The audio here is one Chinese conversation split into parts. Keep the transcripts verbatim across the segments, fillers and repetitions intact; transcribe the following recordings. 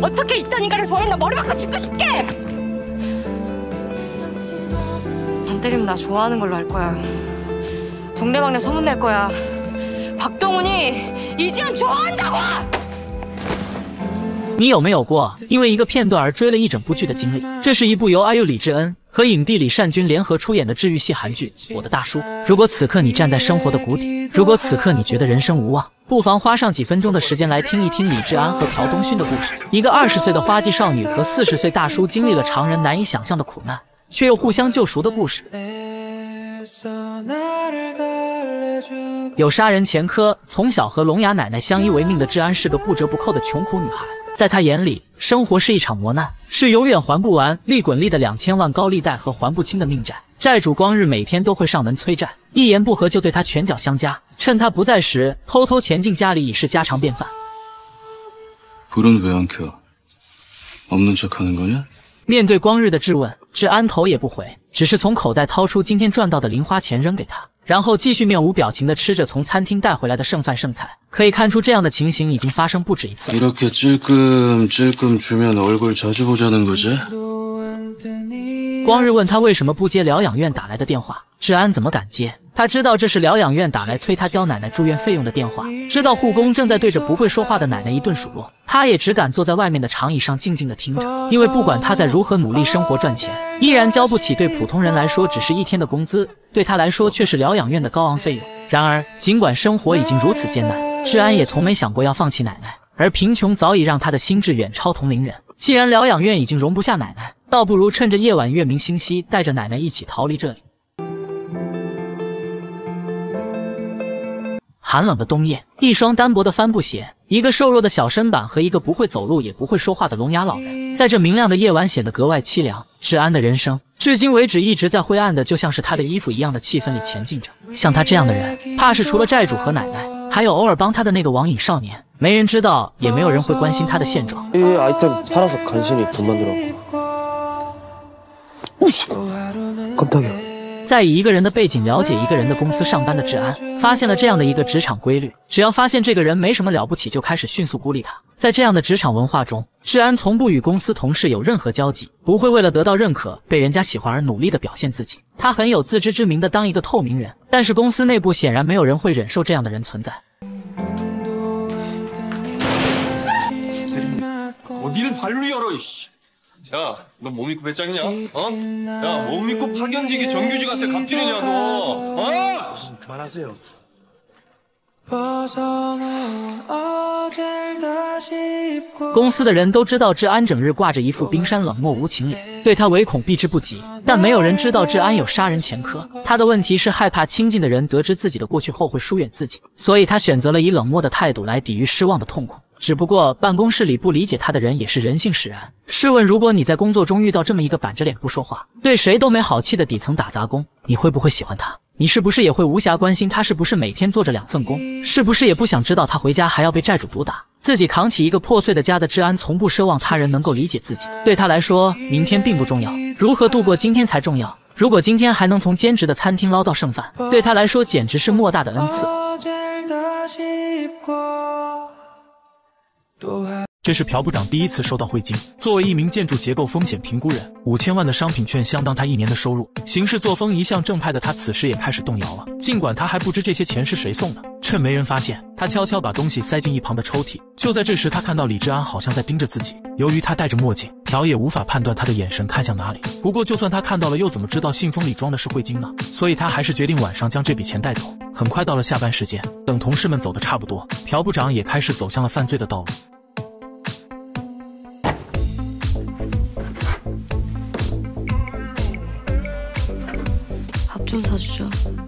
어떻게 이딴 인간을 좋아했나 머리 박고 죽고 싶게! 안 때리면 나 좋아하는 걸로 할 거야. 동네방네 소문낼 거야. 박동훈이 이지연 좋아한다고! 你有没有过因为一个片段而追了一整部剧的经历？这是一部由 I U 李智恩和影帝李善均联合出演的治愈系韩剧《我的大叔》。如果此刻你站在生活的谷底，如果此刻你觉得人生无望，不妨花上几分钟的时间来听一听李智安和朴东勋的故事。一个二十岁的花季少女和四十岁大叔经历了常人难以想象的苦难，却又互相救赎的故事。有杀人前科，从小和聋哑奶奶相依为命的智安是个不折不扣的穷苦女孩。 在他眼里，生活是一场磨难，是永远还不完、利滚利的两千万高利贷和还不清的命债。债主光日每天都会上门催债，一言不合就对他拳脚相加，趁他不在时偷偷潜进家里已是家常便饭。 불은 왜 안 켜? 없는 척하는 거냐? 面对光日的质问，智安头也不回，只是从口袋掏出今天赚到的零花钱扔给他。 然后继续面无表情地吃着从餐厅带回来的剩饭剩菜，可以看出这样的情形已经发生不止一次。 이렇게 찔끔찔끔 주면 얼굴 자주 보자는 거지? 光日问他为什么不接疗养院打来的电话，智安怎么敢接？他知道这是疗养院打来催他交奶奶住院费用的电话，知道护工正在对着不会说话的奶奶一顿数落，他也只敢坐在外面的长椅上静静地听着，因为不管他在如何努力生活赚钱，依然交不起对普通人来说只是一天的工资，对他来说却是疗养院的高昂费用。然而，尽管生活已经如此艰难，智安也从没想过要放弃奶奶，而贫穷早已让他的心智远超同龄人。既然疗养院已经容不下奶奶，倒不如趁着夜晚月明星稀，带着奶奶一起逃离这里。 寒冷的冬夜，一双单薄的帆布鞋，一个瘦弱的小身板和一个不会走路也不会说话的聋哑老人，在这明亮的夜晚显得格外凄凉。智安的人生，至今为止一直在灰暗的，就像是他的衣服一样的气氛里前进着。像他这样的人，怕是除了债主和奶奶，还有偶尔帮他的那个网瘾少年。没人知道，也没有人会关心他的现状。 이 아이템 팔아서 간신히 돈 만들어. 우씨, 깜짝이야. 在以一个人的背景了解一个人的公司上班的智安，发现了这样的一个职场规律：只要发现这个人没什么了不起，就开始迅速孤立他。在这样的职场文化中，智安从不与公司同事有任何交集，不会为了得到认可、被人家喜欢而努力的表现自己。他很有自知之明的当一个透明人，但是公司内部显然没有人会忍受这样的人存在。 어, 니는 발로 열어, 이씨. 야, 너 뭐 믿고 배짱이냐? 어? 야, 뭐 믿고 파견직이 정규직한테 갑질이냐, 너? 어? 그만하세요. 公司的人都知道智安整日挂着一副冰山冷漠无情脸，对他唯恐避之不及。但没有人知道智安有杀人前科。他的问题是害怕亲近的人得知自己的过去后会疏远自己，所以他选择了以冷漠的态度来抵御失望的痛苦。只不过办公室里不理解他的人也是人性使然。试问，如果你在工作中遇到这么一个板着脸不说话、对谁都没好气的底层打杂工，你会不会喜欢他？ 你是不是也会无暇关心他是不是每天做着两份工？是不是也不想知道他回家还要被债主毒打？自己扛起一个破碎的家的智安，从不奢望他人能够理解自己。对他来说，明天并不重要，如何度过今天才重要。如果今天还能从兼职的餐厅捞到剩饭，对他来说简直是莫大的恩赐。 这是朴部长第一次收到汇金。作为一名建筑结构风险评估人，五千万的商品券相当他一年的收入。行事作风一向正派的他，此时也开始动摇了。尽管他还不知这些钱是谁送的，趁没人发现，他悄悄把东西塞进一旁的抽屉。就在这时，他看到李智安好像在盯着自己。由于他戴着墨镜，朴也无法判断他的眼神看向哪里。不过，就算他看到了，又怎么知道信封里装的是汇金呢？所以他还是决定晚上将这笔钱带走。很快到了下班时间，等同事们走得差不多，朴部长也开始走向了犯罪的道路。 밥 좀 사주죠.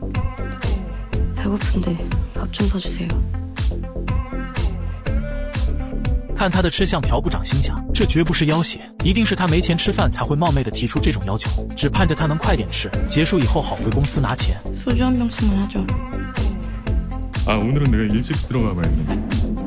배고픈데 밥 좀 사주세요. 看他的吃相，朴部长心想，这绝不是要挟，一定是他没钱吃饭才会冒昧的提出这种要求，只盼着他能快点吃，结束以后好回公司拿钱。 소주 한 병씩만 하죠. 아, 오늘은 내가 일찍 들어가 봐야겠네.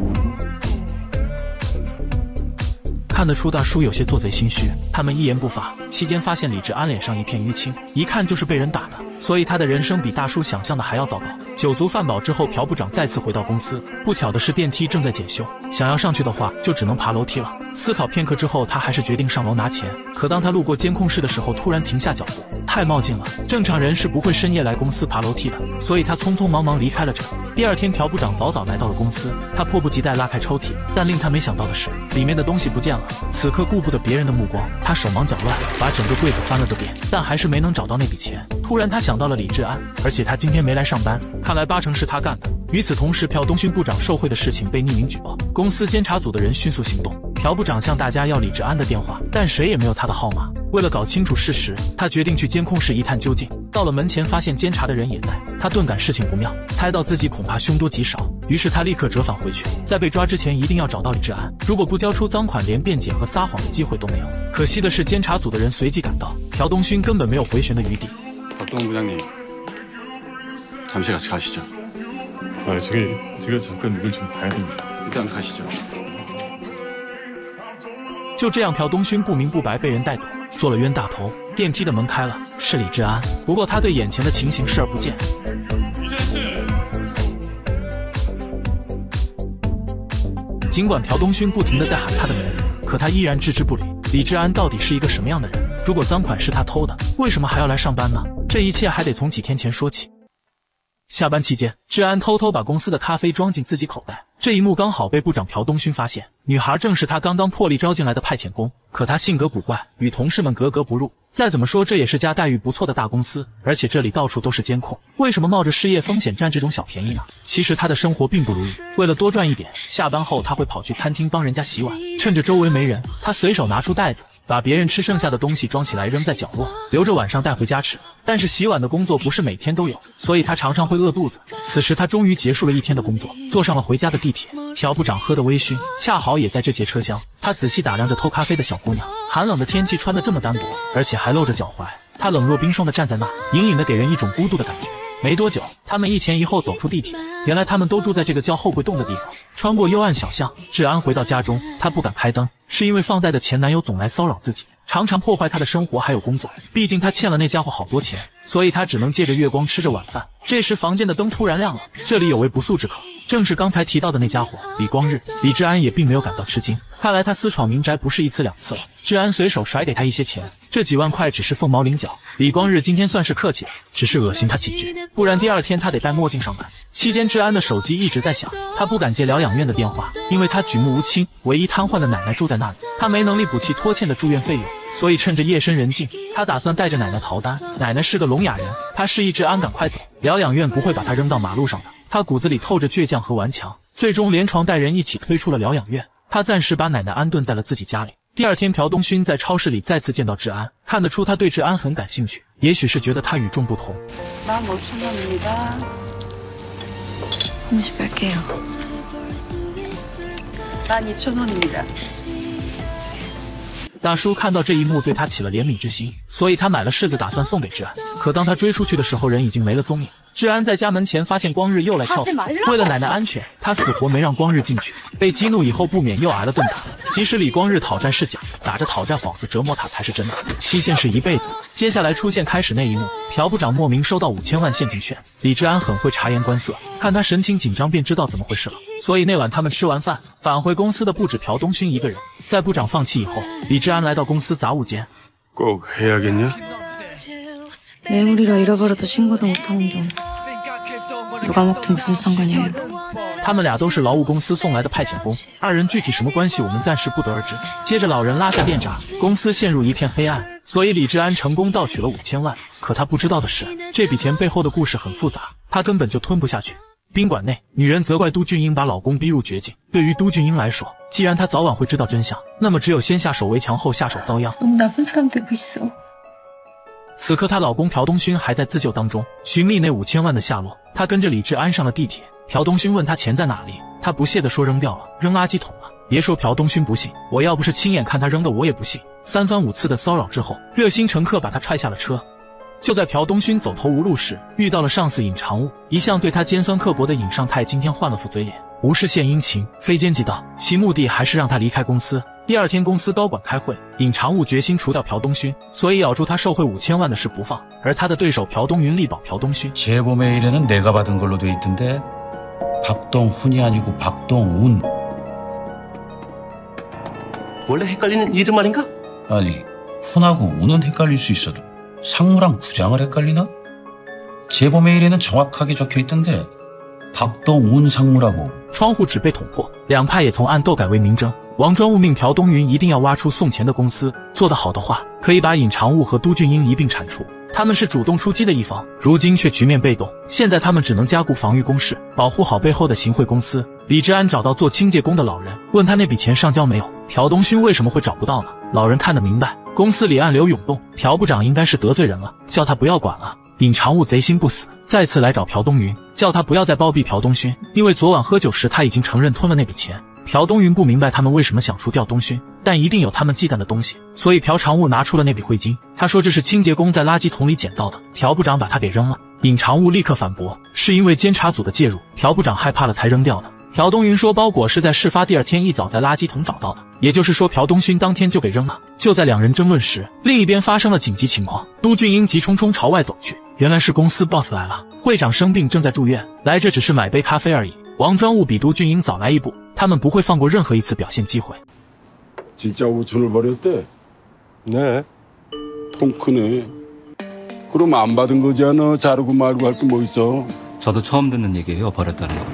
看得出大叔有些做贼心虚，他们一言不发。期间发现李智安脸上一片淤青，一看就是被人打的，所以他的人生比大叔想象的还要糟糕。酒足饭饱之后，朴部长再次回到公司，不巧的是电梯正在检修，想要上去的话就只能爬楼梯了。 思考片刻之后，他还是决定上楼拿钱。可当他路过监控室的时候，突然停下脚步，太冒进了。正常人是不会深夜来公司爬楼梯的，所以他匆匆忙忙离开了这里。第二天，朴部长早早来到了公司，他迫不及待拉开抽屉，但令他没想到的是，里面的东西不见了。此刻顾不得别人的目光，他手忙脚乱，把整个柜子翻了个遍，但还是没能找到那笔钱。突然，他想到了李志安，而且他今天没来上班，看来八成是他干的。与此同时，朴东勋部长受贿的事情被匿名举报，公司监察组的人迅速行动。朴部长向大家要李志安的电话，但谁也没有他的号码。为了搞清楚事实，他决定去监控室一探究竟。到了门前，发现监察的人也在，他顿感事情不妙，猜到自己恐怕凶多吉少，于是他立刻折返回去，在被抓之前一定要找到李志安，如果不交出赃款，连辩解和撒谎的机会都没有。可惜的是，监察组的人随即赶到，朴东勋根本没有回旋的余地。 박동 부장님, 잠시 같이 가시죠. 아, 저기 제가 잠깐 이걸 좀 봐야 됩니다. 일단 가시죠. 就这样，朴东勋不明不白被人带走，做了冤大头。电梯的门开了，是李志安，不过他对眼前的情形视而不见。尽管朴东勋不停地在喊他的名字，可他依然置之不理。李志安到底是一个什么样的人？如果赃款是他偷的，为什么还要来上班呢？这一切还得从几天前说起。下班期间，志安偷偷把公司的咖啡装进自己口袋，这一幕刚好被部长朴东勋发现。女孩正是他刚刚破例招进来的派遣工，可她性格古怪，与同事们格格不入。再怎么说，这也是家待遇不错的大公司，而且这里到处都是监控，为什么冒着失业风险占这种小便宜呢？其实他的生活并不如意，为了多赚一点，下班后他会跑去餐厅帮人家洗碗，趁着周围没人，他随手拿出袋子，把别人吃剩下的东西装起来扔在角落，留着晚上带回家吃。但是洗碗的工作不是每天都有，所以他常常会饿肚子。此时他终于结束了一天的工作，坐上了回家的地铁。朴部长喝得微醺，恰好也在这节车厢。他仔细打量着偷咖啡的小姑娘，寒冷的天气穿得这么单薄，而且还露着脚踝，她冷若冰霜地站在那，隐隐地给人一种孤独的感觉。没多久，他们一前一后走出地铁，原来他们都住在这个叫后柜洞的地方。穿过幽暗小巷，志安回到家中，他不敢开灯，是因为放贷的前男友总来骚扰自己，常常破坏他的生活还有工作。毕竟他欠了那家伙好多钱，所以他只能借着月光吃着晚饭。这时房间的灯突然亮了，这里有位不速之客，正是刚才提到的那家伙李光日。李志安也并没有感到吃惊，看来他私闯民宅不是一次两次了。志安随手甩给他一些钱，这几万块只是凤毛麟角。李光日今天算是客气了，只是恶心他几句，不然第二天他得戴墨镜上班。期间志安的手机一直在响，他不敢接疗养院的电话，因为他举目无亲，唯一瘫痪的奶奶住在那里，他没能力补齐拖欠的住院费用，所以趁着夜深人静，他打算带着奶奶逃单。奶奶是个聋哑人，他示意志安赶快走，疗养院不会把他扔到马路上的。他骨子里透着倔强和顽强，最终连床带人一起推出了疗养院。他暂时把奶奶安顿在了自己家里。第二天，朴东勋在超市里再次见到志安，看得出他对志安很感兴趣，也许是觉得他与众不同。 만 오천 원입니다. 삼십 할게요. 만 이천 원입니다. 大叔看到这一幕，对他起了怜悯之心，所以他买了柿子打算送给志安。可当他追出去的时候，人已经没了踪影。志安在家门前发现光日又来撬锁，为了奶奶安全，他死活没让光日进去。被激怒以后，不免又挨了顿打。即使李光日讨债是假，打着讨债幌子折磨他才是真的。期限是一辈子。接下来出现开始那一幕，朴部长莫名收到五千万现金券，李志安很会察言观色，看他神情紧张便知道怎么回事了。所以那晚他们吃完饭返回公司的不止朴东勋一个人。在部长放弃以后，李志安来到公司杂物间。 꼭 해야겠냐? 뇌물이라 잃어버려도 신고도 못하는 돈 누가 먹든 무슨 상관이에요. 他们俩都是劳务公司送来的派遣工，二人具体什么关系我们暂时不得而知。接着老人拉下电闸，公司陷入一片黑暗，所以李志安成功盗取了五千万。可他不知道的是，这笔钱背后的故事很复杂，他根本就吞不下去。宾馆内，女人责怪都俊英把老公逼入绝境。对于都俊英来说，既然她早晚会知道真相，那么只有先下手为强，后下手遭殃。 너무 나쁜 사람 되고 있어. 此刻她老公朴东勋还在自救当中，寻觅那五千万的下落。他跟着李志安上了地铁。朴东勋问他钱在哪里，他不屑地说扔掉了，扔垃圾桶了。别说朴东勋不信，我要不是亲眼看他扔的，我也不信。三番五次的骚扰之后，热心乘客把他踹下了车。就在朴东勋走投无路时，遇到了上司尹长务。一向对他尖酸刻薄的尹尚泰今天换了副嘴脸，无事献殷勤，非奸即盗，其目的还是让他离开公司。第二天公司高管开会，尹长务决心除掉朴东勋，所以咬住他受贿五千万的事不放。而他的对手朴东云力保朴东勋。 제보 메일에는 내가 받은 걸로 돼 있던데 박동훈이 아니고 박동운. 원래 헷갈리는 이름 아닌가? 아니, 훈하고 운은 헷갈릴 수 있어도 상무랑 부장을 헷갈리나? 제보 메일에는 정확하게 적혀 있던데 박동운 상무라고. 窗户纸被捅破，两派也从暗斗改为明争。王专务命朴东云一定要挖出送钱的公司，做得好的话，可以把尹长务和都俊英一并铲除。他们是主动出击的一方，如今却局面被动。现在他们只能加固防御工事，保护好背后的行贿公司。李治安找到做清洁工的老人，问他那笔钱上交没有。朴东勋为什么会找不到呢？老人看得明白，公司里暗流涌动，朴部长应该是得罪人了，叫他不要管了。尹长务贼心不死，再次来找朴东云，叫他不要再包庇朴东勋，因为昨晚喝酒时他已经承认吞了那笔钱。朴东云不明白他们为什么想除掉东勋，但一定有他们忌惮的东西，所以朴常务拿出了那笔汇金。他说这是清洁工在垃圾桶里捡到的，朴部长把他给扔了。尹常务立刻反驳，是因为监察组的介入，朴部长害怕了才扔掉的。朴东云说包裹是在事发第二天一早在垃圾桶找到的，也就是说朴东勋当天就给扔了。就在两人争论时，另一边发生了紧急情况，都俊英急冲冲朝外走去，原来是公司 boss 来了，会长生病正在住院，来这只是买杯咖啡而已。王专务比都俊英早来一步，他们不会放过任何一次表现机会。 진짜 오천을 버렸대? 네. 통 크네. 그럼 안 받은 거잖아. 자르고 말고 할 게 뭐 있어? 저도 처음 듣는 얘기예요. 버렸다는 거.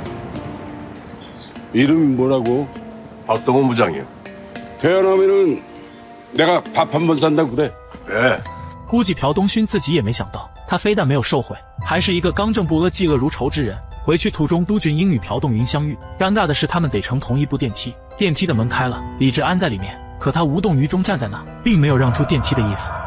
이름이 뭐라고? 박동원 부장이요. 태어나면은 내가 밥 한 번 산다고 그래. 네. 估计朴东勋自己也没想到，他非但没有受贿，还是一个刚正不阿、嫉恶如仇之人。回去途中，都俊英与朴东云相遇，尴尬的是他们得乘同一部电梯，电梯的门开了，李治安在里面，可他无动于衷站在那，并没有让出电梯的意思。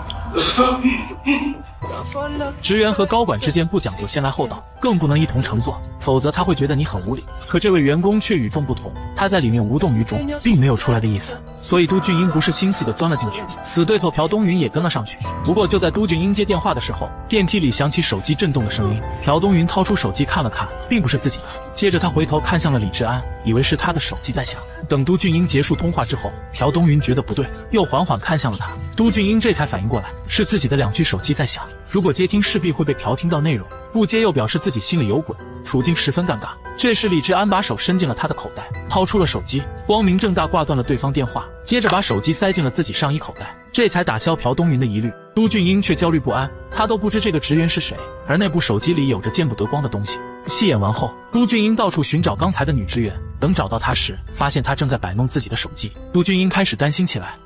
职员和高管之间不讲究先来后到，更不能一同乘坐，否则他会觉得你很无理。可这位员工却与众不同，他在里面无动于衷，并没有出来的意思。所以都俊英不是心细的钻了进去，死对头朴东云也跟了上去。不过就在都俊英接电话的时候，电梯里响起手机震动的声音。朴东云掏出手机看了看，并不是自己的。接着他回头看向了李治安，以为是他的手机在响。等都俊英结束通话之后，朴东云觉得不对，又缓缓看向了他。都俊英这才反应过来，是自己的两具手机在响。如果接听势必会被朴听到内容，不接又表示自己心里有鬼，处境十分尴尬。这时李治安把手伸进了他的口袋，掏出了手机，光明正大挂断了对方电话，接着把手机塞进了自己上衣口袋，这才打消朴东云的疑虑。都俊英却焦虑不安，他都不知这个职员是谁，而那部手机里有着见不得光的东西。戏演完后，都俊英到处寻找刚才的女职员，等找到她时，发现她正在摆弄自己的手机。都俊英开始担心起来。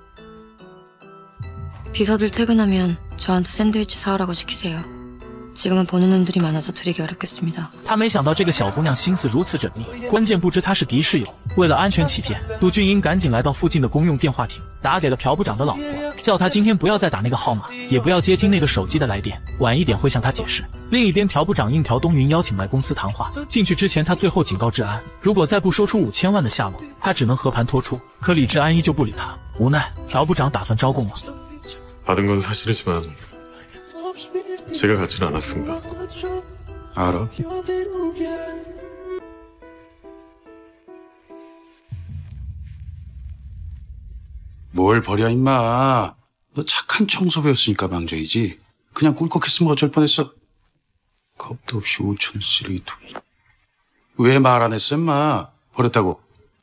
비서들 퇴근하면 저한테 샌드위치 사오라고 시키세요. 지금은 보는 눈들이 많아서 드리기 어렵겠습니다. 他没想到这个小姑娘心思如此缜密，关键不知她是敌是友。为了安全起见，都俊英赶紧来到附近的公用电话亭，打给了朴部长的老婆，叫他今天不要再打那个号码，也不要接听那个手机的来电，晚一点会向他解释。另一边，朴部长应朴东云邀请来公司谈话，进去之前他最后警告治安，如果再不说出五千万的下落，他只能和盘托出。可李治安依旧不理他，无奈朴部长打算招供了。 받은 건 사실이지만 제가 갖지는 않았습니다. 알아? 뭘 버려 임마. 너 착한 청소부였으니까 망정이지. 그냥 꿀꺽했으면 어쩔 뻔했어. 겁도 없이 오천 쓰레기통이. 왜 말 안 했어 임마. 버렸다고.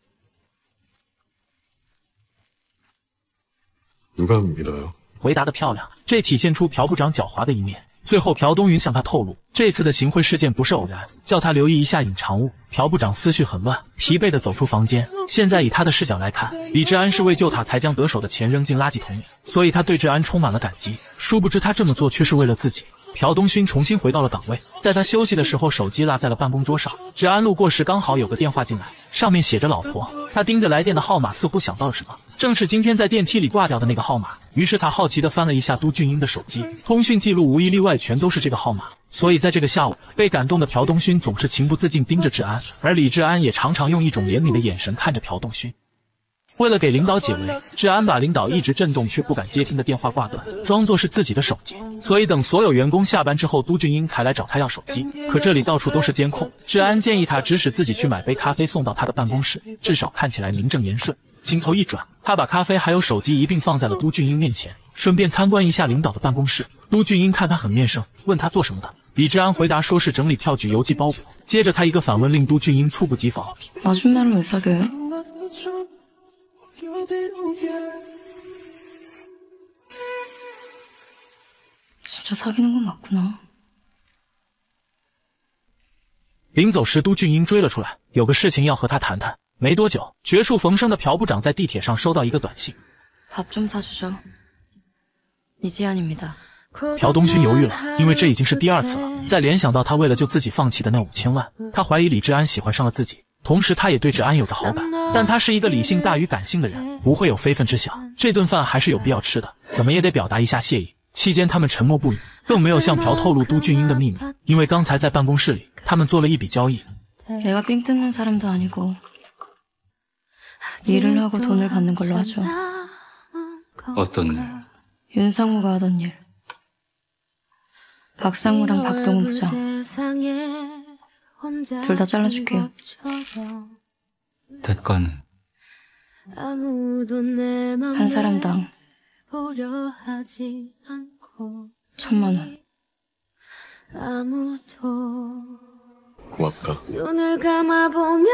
누가 믿어요? 回答的漂亮，这体现出朴部长狡猾的一面。最后，朴东云向他透露，这次的行贿事件不是偶然，叫他留意一下尹长务。朴部长思绪很乱，疲惫地走出房间。现在以他的视角来看，李治安是为救他才将得手的钱扔进垃圾桶里，所以他对治安充满了感激。殊不知他这么做却是为了自己。 朴东勋重新回到了岗位，在他休息的时候，手机落在了办公桌上。治安路过时，刚好有个电话进来，上面写着“老婆”。他盯着来电的号码，似乎想到了什么，正是今天在电梯里挂掉的那个号码。于是他好奇地翻了一下都俊英的手机，通讯记录无一例外全都是这个号码。所以在这个下午，被感动的朴东勋总是情不自禁盯着治安，而李治安也常常用一种怜悯的眼神看着朴东勋。 为了给领导解围，治安把领导一直震动却不敢接听的电话挂断，装作是自己的手机。所以等所有员工下班之后，都俊英才来找他要手机。可这里到处都是监控，治安建议他指使自己去买杯咖啡送到他的办公室，至少看起来名正言顺。镜头一转，他把咖啡还有手机一并放在了都俊英面前，顺便参观一下领导的办公室。都俊英看他很面生，问他做什么的。李治安回答说是整理票据邮寄包裹。接着他一个反问令都俊英猝不及防： 아줌마를 왜 사귀어요? 진짜 사귀는 건 맞구나. 临走时，都俊英追了出来，有个事情要和他谈谈。没多久，绝处逢生的朴部长在地铁上收到一个短信： 밥 좀 사주죠. 이지안입니다. 朴东勋犹豫了，因为这已经是第二次了。再联想到他为了救自己放弃的那五千万，他怀疑李志安喜欢上了自己，同时他也对志安有着好感。但他是一个理性大于感性的人，不会有非分之想。这顿饭还是有必要吃的，怎么也得表达一下谢意。期间他们沉默不语，更没有向朴透露都俊英的秘密，因为刚才在办公室里，他们做了一笔交易。 내가 삥 뜯는 사람도 아니고 일을 하고 돈을 받는 걸로 하죠. 어떤 일? 윤상무가 하던 일. 박상무랑 박동훈 부장. 둘 다 잘라줄게요. 대가는? 한 사람당 천만 원. 고맙다. 눈을 감아보면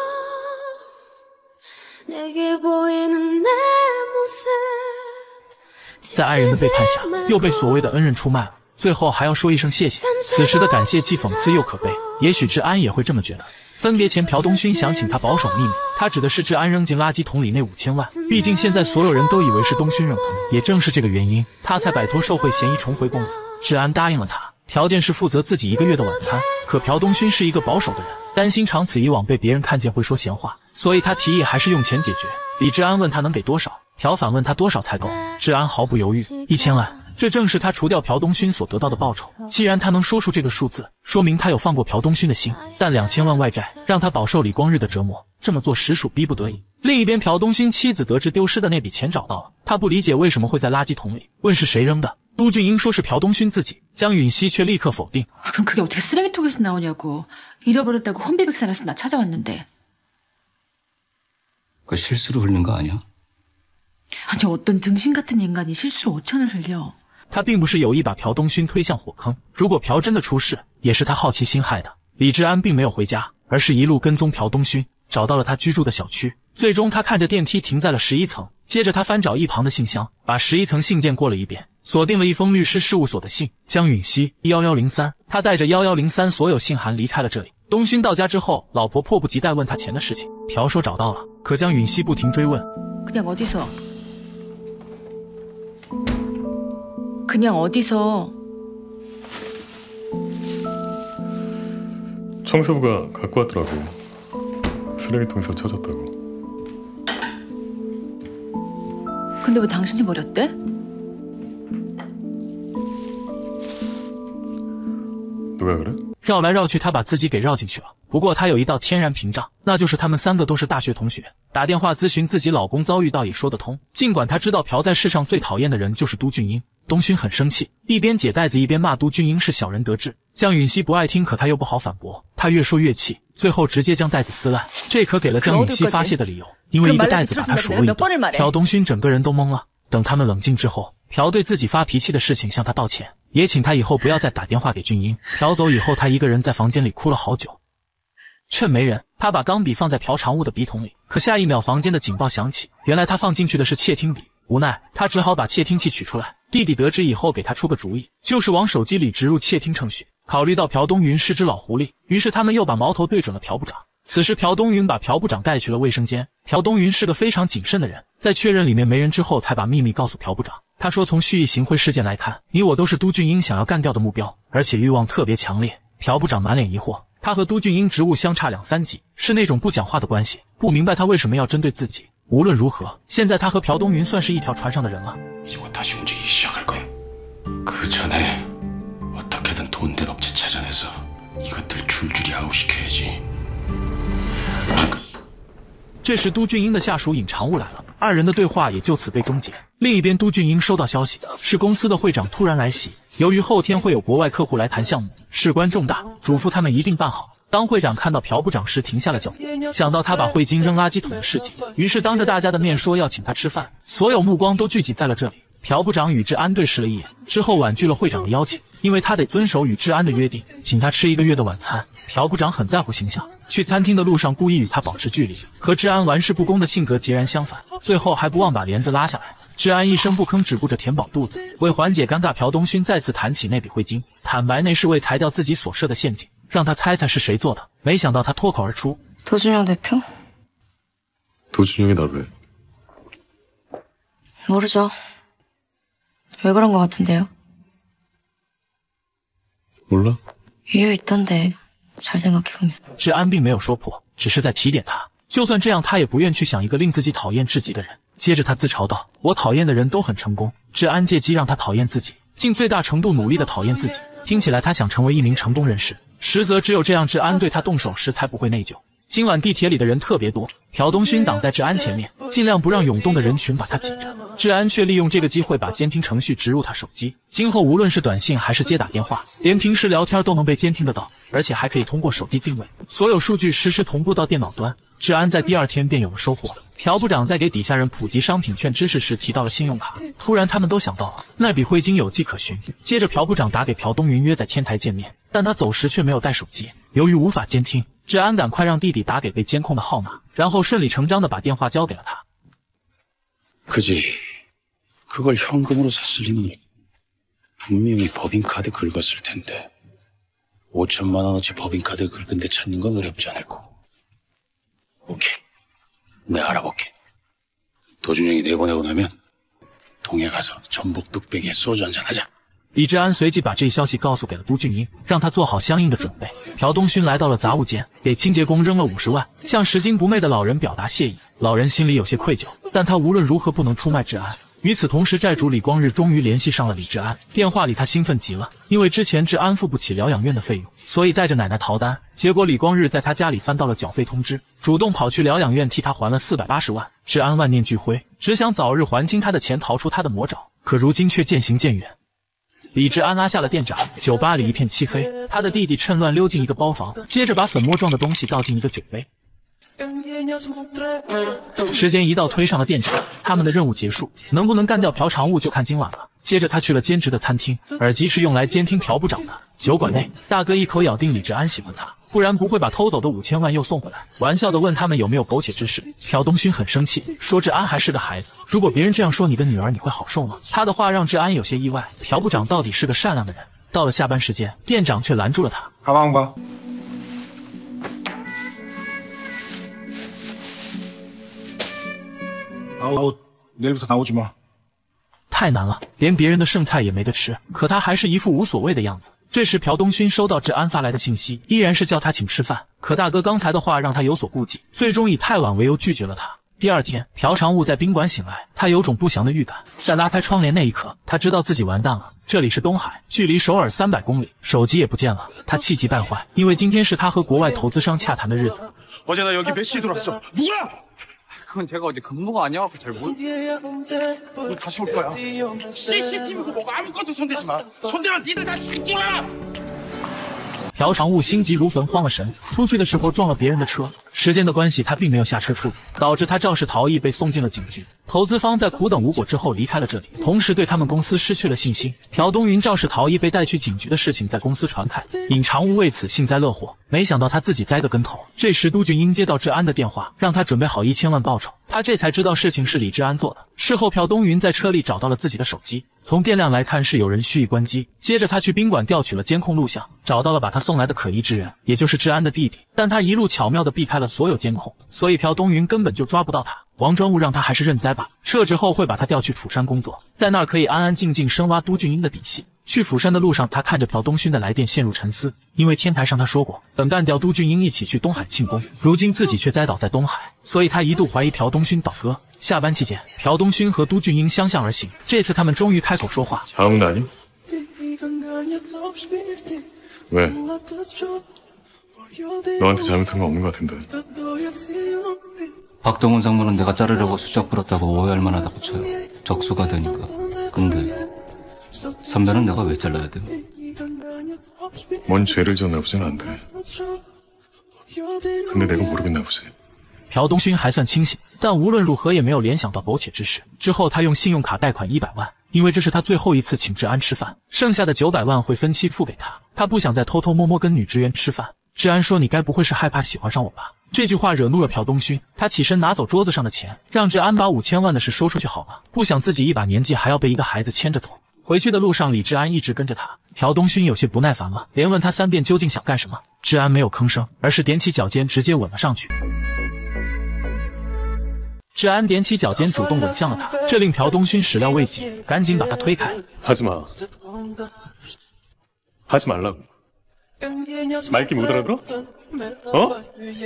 내게 보이는 내 모습. 在爱人的背叛下，又被所谓的恩人出卖了，最后还要说一声谢谢。此时的感谢既讽刺又可悲，也许志安也会这么觉得。分别前，朴东勋想请他保守秘密，他指的是志安扔进垃圾桶里那五千万。毕竟现在所有人都以为是东勋扔的，也正是这个原因，他才摆脱受贿嫌疑重回公司。志安答应了他，条件是负责自己一个月的晚餐。可朴东勋是一个保守的人，担心长此以往被别人看见会说闲话，所以他提议还是用钱解决。李志安问他能给多少，朴反问他多少才够。志安毫不犹豫，一千万。这正是他除掉朴东勋所得到的报酬。既然他能说出这个数字，说明他有放过朴东勋的心。但两千万外债让他饱受李光日的折磨，这么做实属逼不得已。另一边，朴东勋妻子得知丢失的那笔钱找到了，他不理解为什么会在垃圾桶里，问是谁扔的。都俊英说是朴东勋自己，江允熙却立刻否定。 그럼 그게 어떻게 쓰레기통에서 나오냐고. 잃어버렸다고 혼비백산에서 나 찾아왔는데. 그 실수로 흘린 거 아니야? 아니 어떤 등신 같은 인간이 실수로 오천을 흘려. 他并不是有意把朴东勋推向火坑，如果朴真的出事，也是他好奇心害的。李志安并没有回家，而是一路跟踪朴东勋，找到了他居住的小区。最终，他看着电梯停在了十一层，接着他翻找一旁的信箱，把十一层信件过了一遍，锁定了一封律师事务所的信。江允熙一一零三，他带着一一零三所有信函离开了这里。东勋到家之后，老婆迫不及待问他钱的事情，朴说找到了，可江允熙不停追问。 그냥 어디서? 그냥 어디서? 청소부가 갖고 왔더라고. 쓰레기통에서 찾았다고. 근데 왜 당신이 버렸대? 누가 그래? 绕来绕去，他把自己给绕进去了。不过他有一道天然屏障，那就是他们三个都是大学同学。打电话咨询自己老公遭遇到也说得通。尽管他知道朴在世上最讨厌的人就是都俊英，东勋很生气，一边解带子一边骂都俊英是小人得志。江允熙不爱听，可他又不好反驳，他越说越气，最后直接将带子撕烂。这可给了江允熙发泄的理由，因为一个带子把他数落一顿。朴东勋整个人都懵了。等他们冷静之后，朴对自己发脾气的事情向他道歉，也请他以后不要再打电话给俊英。朴走以后，他一个人在房间里哭了好久。趁没人，他把钢笔放在朴长物的笔筒里，可下一秒房间的警报响起，原来他放进去的是窃听笔。无奈，他只好把窃听器取出来。弟弟得知以后，给他出个主意，就是往手机里植入窃听程序。考虑到朴东云是只老狐狸，于是他们又把矛头对准了朴部长。此时，朴东云把朴部长带去了卫生间。朴东云是个非常谨慎的人，在确认里面没人之后，才把秘密告诉朴部长。他说，从蓄意行贿事件来看，你我都是都俊英想要干掉的目标，而且欲望特别强烈。朴部长满脸疑惑，他和都俊英职务相差两三级，是那种不讲话的关系，不明白他为什么要针对自己。无论如何，现在他和朴东云算是一条船上的人了。 다시 움직이기 시작할 거야. 그 전에 어떻게든 돈 된 업체 찾아내서 이것들 줄줄이 아웃시켜야지. 这时，都俊英的下属尹长务来了，二人的对话也就此被终结。另一边，都俊英收到消息，是公司的会长突然来袭，由于后天会有国外客户来谈项目，事关重大，嘱咐他们一定办好。当会长看到朴部长时，停下了脚步，想到他把汇金扔垃圾桶的事情，于是当着大家的面说要请他吃饭。所有目光都聚集在了这里。朴部长与志安对视了一眼，之后婉拒了会长的邀请。 因为他得遵守与治安的约定，请他吃一个月的晚餐。朴部长很在乎形象，去餐厅的路上故意与他保持距离，和治安玩世不恭的性格截然相反，最后还不忘把帘子拉下来。治安一声不吭，只顾着填饱肚子。为缓解尴尬，朴东勋再次谈起那笔汇金，坦白那是为裁掉自己所设的陷阱，让他猜猜是谁做的。没想到他脱口而出： 도준영 대표? 도준영이 날 왜? 모르죠. 왜 그런 것 같은데요? 몰라? 이유 있던데 잘 생각해보면. 治安并没有说破，只是在提点他。就算这样，他也不愿去想一个令自己讨厌至极的人。接着他自嘲道：“我讨厌的人都很成功。”治安借机让他讨厌自己，尽最大程度努力的讨厌自己。听起来他想成为一名成功人士，实则只有这样，治安对他动手时才不会内疚。今晚地铁里的人特别多，朴东勋挡在治安前面，尽量不让涌动的人群把他挤着。治安却利用这个机会把监听程序植入他手机，今后无论是短信还是接打电话，连平时聊天都能被监听得到，而且还可以通过手机定位，所有数据实时同步到电脑端。治安在第二天便有了收获。朴部长在给底下人普及商品券知识时提到了信用卡，突然他们都想到了那笔汇金有迹可循。接着朴部长打给朴东云约在天台见面，但他走时却没有带手机，由于无法监听，治安赶快让弟弟打给被监控的号码，然后顺理成章地把电话交给了他。 그지. 그걸 현금으로 샀을 리는 분명히 법인카드 긁었을 텐데 오천만 원어치 법인카드 긁은 데 찾는 건 어렵지 않을 거고. 오케이. 내가 알아볼게. 도준영이 내보내고 나면 동해 가서 전복 뚝배기에 소주 한잔 하자. 李治安随即把这一消息告诉给了都俊英，让他做好相应的准备。朴东勋来到了杂物间，给清洁工扔了五十万，向拾金不昧的老人表达谢意。老人心里有些愧疚，但他无论如何不能出卖治安。与此同时，债主李光日终于联系上了李治安，电话里他兴奋极了，因为之前治安付不起疗养院的费用，所以带着奶奶逃单。结果李光日在他家里翻到了缴费通知，主动跑去疗养院替他还了四百八十万。治安万念俱灰，只想早日还清他的钱，逃出他的魔爪，可如今却渐行渐远。 李治安拉下了店长，酒吧里一片漆黑。他的弟弟趁乱溜进一个包房，接着把粉末状的东西倒进一个酒杯。时间一到，推上了店长，他们的任务结束，能不能干掉朴长务就看今晚了。接着他去了兼职的餐厅，耳机是用来监听朴部长的。酒馆内，大哥一口咬定李治安喜欢他，不然不会把偷走的五千万又送回来。玩笑的问他们有没有苟且之事。朴东勋很生气，说治安还是个孩子，如果别人这样说你的女儿，你会好受吗？他的话让治安有些意外，朴部长到底是个善良的人。到了下班时间，店长却拦住了他。 가방 봐. 아웃. 내일부터 나오지 마. 太难了，连别人的剩菜也没得吃，可他还是一副无所谓的样子。这时，朴东勋收到治安发来的信息，依然是叫他请吃饭。可大哥刚才的话让他有所顾忌，最终以太晚为由拒绝了他。第二天，朴长务在宾馆醒来，他有种不祥的预感。在拉开窗帘那一刻，他知道自己完蛋了。这里是东海，距离首尔三百公里，手机也不见了。他气急败坏，因为今天是他和国外投资商洽谈的日子。 어제 나 여기 몇 시에 들어왔어? 누구야? 그건 제가 어제 근무가 아니어서 잘 모르... 너 다시 올 거야. 씨씨티비고 뭐고 아무것도 손대지 마. 손대면 니들 다 죽지 마. 朴长务心急如焚，慌了神，出去的时候撞了别人的车。时间的关系，他并没有下车处理，导致他肇事逃逸，被送进了警局。投资方在苦等无果之后离开了这里，同时对他们公司失去了信心。朴东云肇事逃逸被带去警局的事情在公司传开，尹长务为此幸灾乐祸，没想到他自己栽个跟头。这时都俊英接到治安的电话，让他准备好一千万报酬。他这才知道事情是李治安做的。事后，朴东云在车里找到了自己的手机。 从电量来看，是有人蓄意关机。接着，他去宾馆调取了监控录像，找到了把他送来的可疑之人，也就是治安的弟弟。但他一路巧妙地避开了所有监控，所以朴东云根本就抓不到他。王专务让他还是认栽吧，撤职后会把他调去釜山工作，在那儿可以安安静静深挖都俊英的底细。去釜山的路上，他看着朴东勋的来电，陷入沉思。因为天台上他说过，等干掉都俊英一起去东海庆功，如今自己却栽倒在东海，所以他一度怀疑朴东勋倒戈。 下班期间，朴东勋和都俊英相向而行。这次他们终于开口说话。 장난이? 왜? 너한테 잘못한 거 없는 것 같은데. 박동원 상무는 내가 자르려고 수작 부렸다고 오해할 만하다고 쳐요. 적수가 되니까. 근데 선배는 내가 왜 잘라야 돼요? 뭔 죄를 지었나 보지는 안 돼. 근데 내가 모르겠나 보지. 朴东勋还算清醒，但无论如何也没有联想到苟且之事。之后，他用信用卡贷款一百万， 因为这是他最后一次请志安吃饭，剩下的九百万会分期付给他。他不想再偷偷摸摸跟女职员吃饭。志安说：“你该不会是害怕喜欢上我吧？”这句话惹怒了朴东勋，他起身拿走桌子上的钱，让志安把五千万的事说出去好了，不想自己一把年纪还要被一个孩子牵着走。回去的路上，李志安一直跟着他。朴东勋有些不耐烦了，连问他三遍究竟想干什么。志安没有吭声，而是踮起脚尖直接吻了上去。志安踮起脚尖主动吻向了他，这令朴东勋始料未及，赶紧把他推开。 하지마 하지 말라고 말귀 못 알아들어? 어?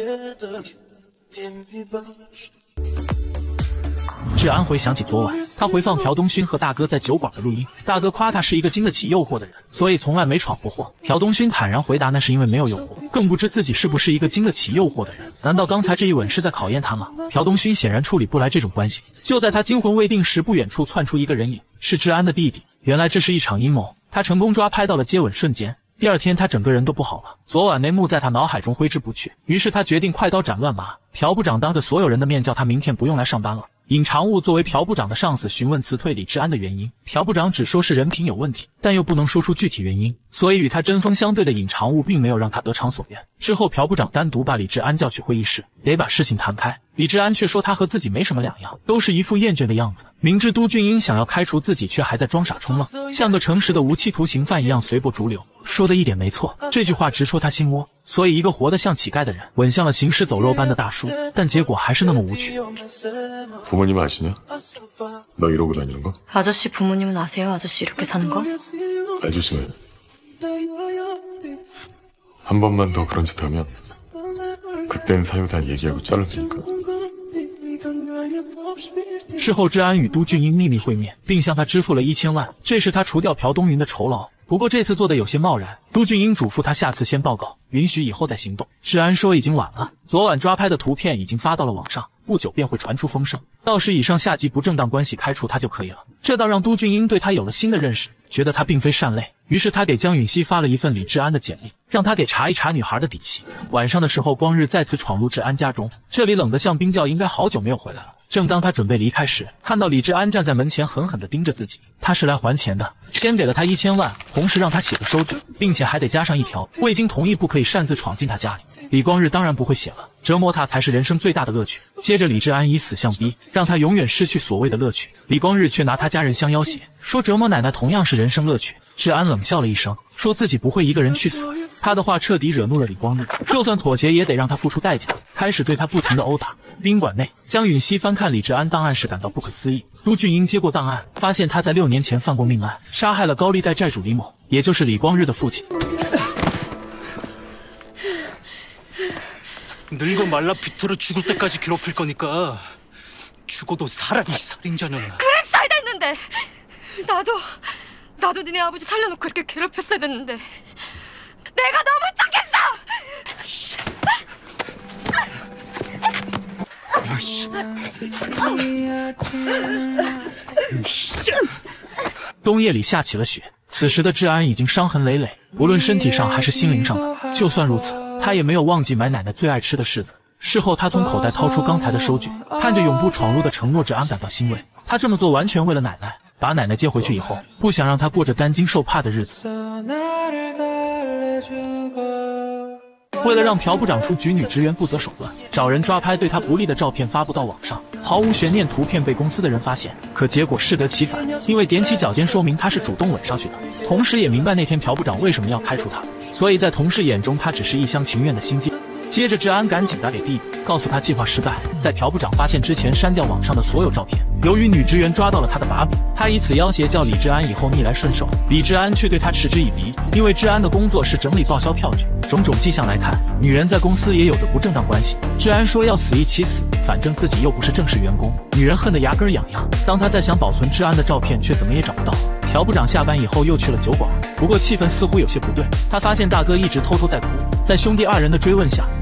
志安回想起昨晚，他回放朴东勋和大哥在酒馆的录音。大哥夸他是一个经得起诱惑的人，所以从来没闯过祸。朴东勋坦然回答，那是因为没有诱惑，更不知自己是不是一个经得起诱惑的人。难道刚才这一吻是在考验他吗？朴东勋显然处理不来这种关系。就在他惊魂未定时，不远处窜出一个人影，是志安的弟弟。原来这是一场阴谋，他成功抓拍到了接吻瞬间。第二天他整个人都不好了，昨晚那幕在他脑海中挥之不去，于是他决定快刀斩乱麻。朴部长当着所有人的面叫他明天不用来上班了。尹长务作为朴部长的上司，询问辞退李志安的原因，朴部长只说是人品有问题，但又不能说出具体原因，所以与他针锋相对的尹长务并没有让他得偿所愿。之后朴部长单独把李志安叫去会议室，得把事情谈开。李志安却说他和自己没什么两样，都是一副厌倦的样子。明知都俊英想要开除自己，却还在装傻充愣，像个诚实的无期徒刑犯一样随波逐流。说的一点没错，这句话直戳他心窝。所以一个活得像乞丐的人吻向了行尸走肉般的大叔，但结果还是那么无趣。 부모님 아시냐? 너 이러고 다니는 거? 아저씨 부모님은 아세요? 아저씨 이렇게 사는 거? 알조심해. 한 번만 더 그런 짓 하면 그땐 사유단 얘기하고 자를 테니까. 事后，志安与都俊英秘密会面，并向他支付了一千万，这是他除掉朴东云的酬劳。不过这次做的有些贸然，都俊英嘱咐他下次先报告，允许以后再行动。志安说已经晚了，昨晚抓拍的图片已经发到了网上，不久便会传出风声，到时以上下级不正当关系开除他就可以了。这倒让都俊英对他有了新的认识，觉得他并非善类。于是他给江允熙发了一份李志安的简历，让他给查一查女孩的底细。晚上的时候，光日再次闯入志安家中，这里冷得像冰窖，应该好久没有回来了。正当他准备离开时，看到李志安站在门前狠狠地盯着自己，他是来还钱的，先给了他一千万，同时让他写个收据，并且还得加上一条，未经同意不可以擅自闯进他家里。李光日当然不会写了，折磨他才是人生最大的乐趣。接着李志安以死相逼，让他永远失去所谓的乐趣。李光日却拿他家人相要挟，说折磨奶奶同样是人生乐趣。志安冷笑了一声，说自己不会一个人去死。他的话彻底惹怒了李光日，就算妥协也得让他付出代价，开始对他不停的殴打。宾馆内，江允熙翻看李志安档案时感到不可思议。都俊英接过档案，发现他在六年前犯过命案，杀害了高利贷债主李某，也就是李光日的父亲。 늙어 말라 비틀어 죽을 때까지 괴롭힐 거니까 죽어도 살아라 이 살인자녀는. 그랬어야 됐는데 나도 나도 니네 아버지 살려놓고 이렇게 괴롭혔어야 됐는데 내가 너무 착했어. 冬夜里下起了雪，此时的志安已经伤痕累累，无论身体上还是心灵上的。就算如此，他也没有忘记买奶奶最爱吃的柿子。事后，他从口袋掏出刚才的收据，看着永不闯入的承诺，志安感到欣慰。他这么做完全为了奶奶，把奶奶接回去以后，不想让她过着担惊受怕的日子。 为了让朴部长处举女职员不择手段，找人抓拍对他不利的照片发布到网上，毫无悬念，图片被公司的人发现。可结果适得其反，因为踮起脚尖说明他是主动吻上去的，同时也明白那天朴部长为什么要开除他，所以在同事眼中他只是一厢情愿的心机。接着，志安赶紧打给弟弟，告诉他计划失败，在朴部长发现之前删掉网上的所有照片。由于女职员抓到了他的把柄，他以此要挟叫李志安以后逆来顺受。李志安却对他嗤之以鼻，因为志安的工作是整理报销票据。种种迹象来看，女人在公司也有着不正当关系。志安说要死一起死，反正自己又不是正式员工。女人恨得牙根痒痒。当他在想保存志安的照片，却怎么也找不到。朴部长下班以后又去了酒馆，不过气氛似乎有些不对。他发现大哥一直偷偷在哭，在兄弟二人的追问下，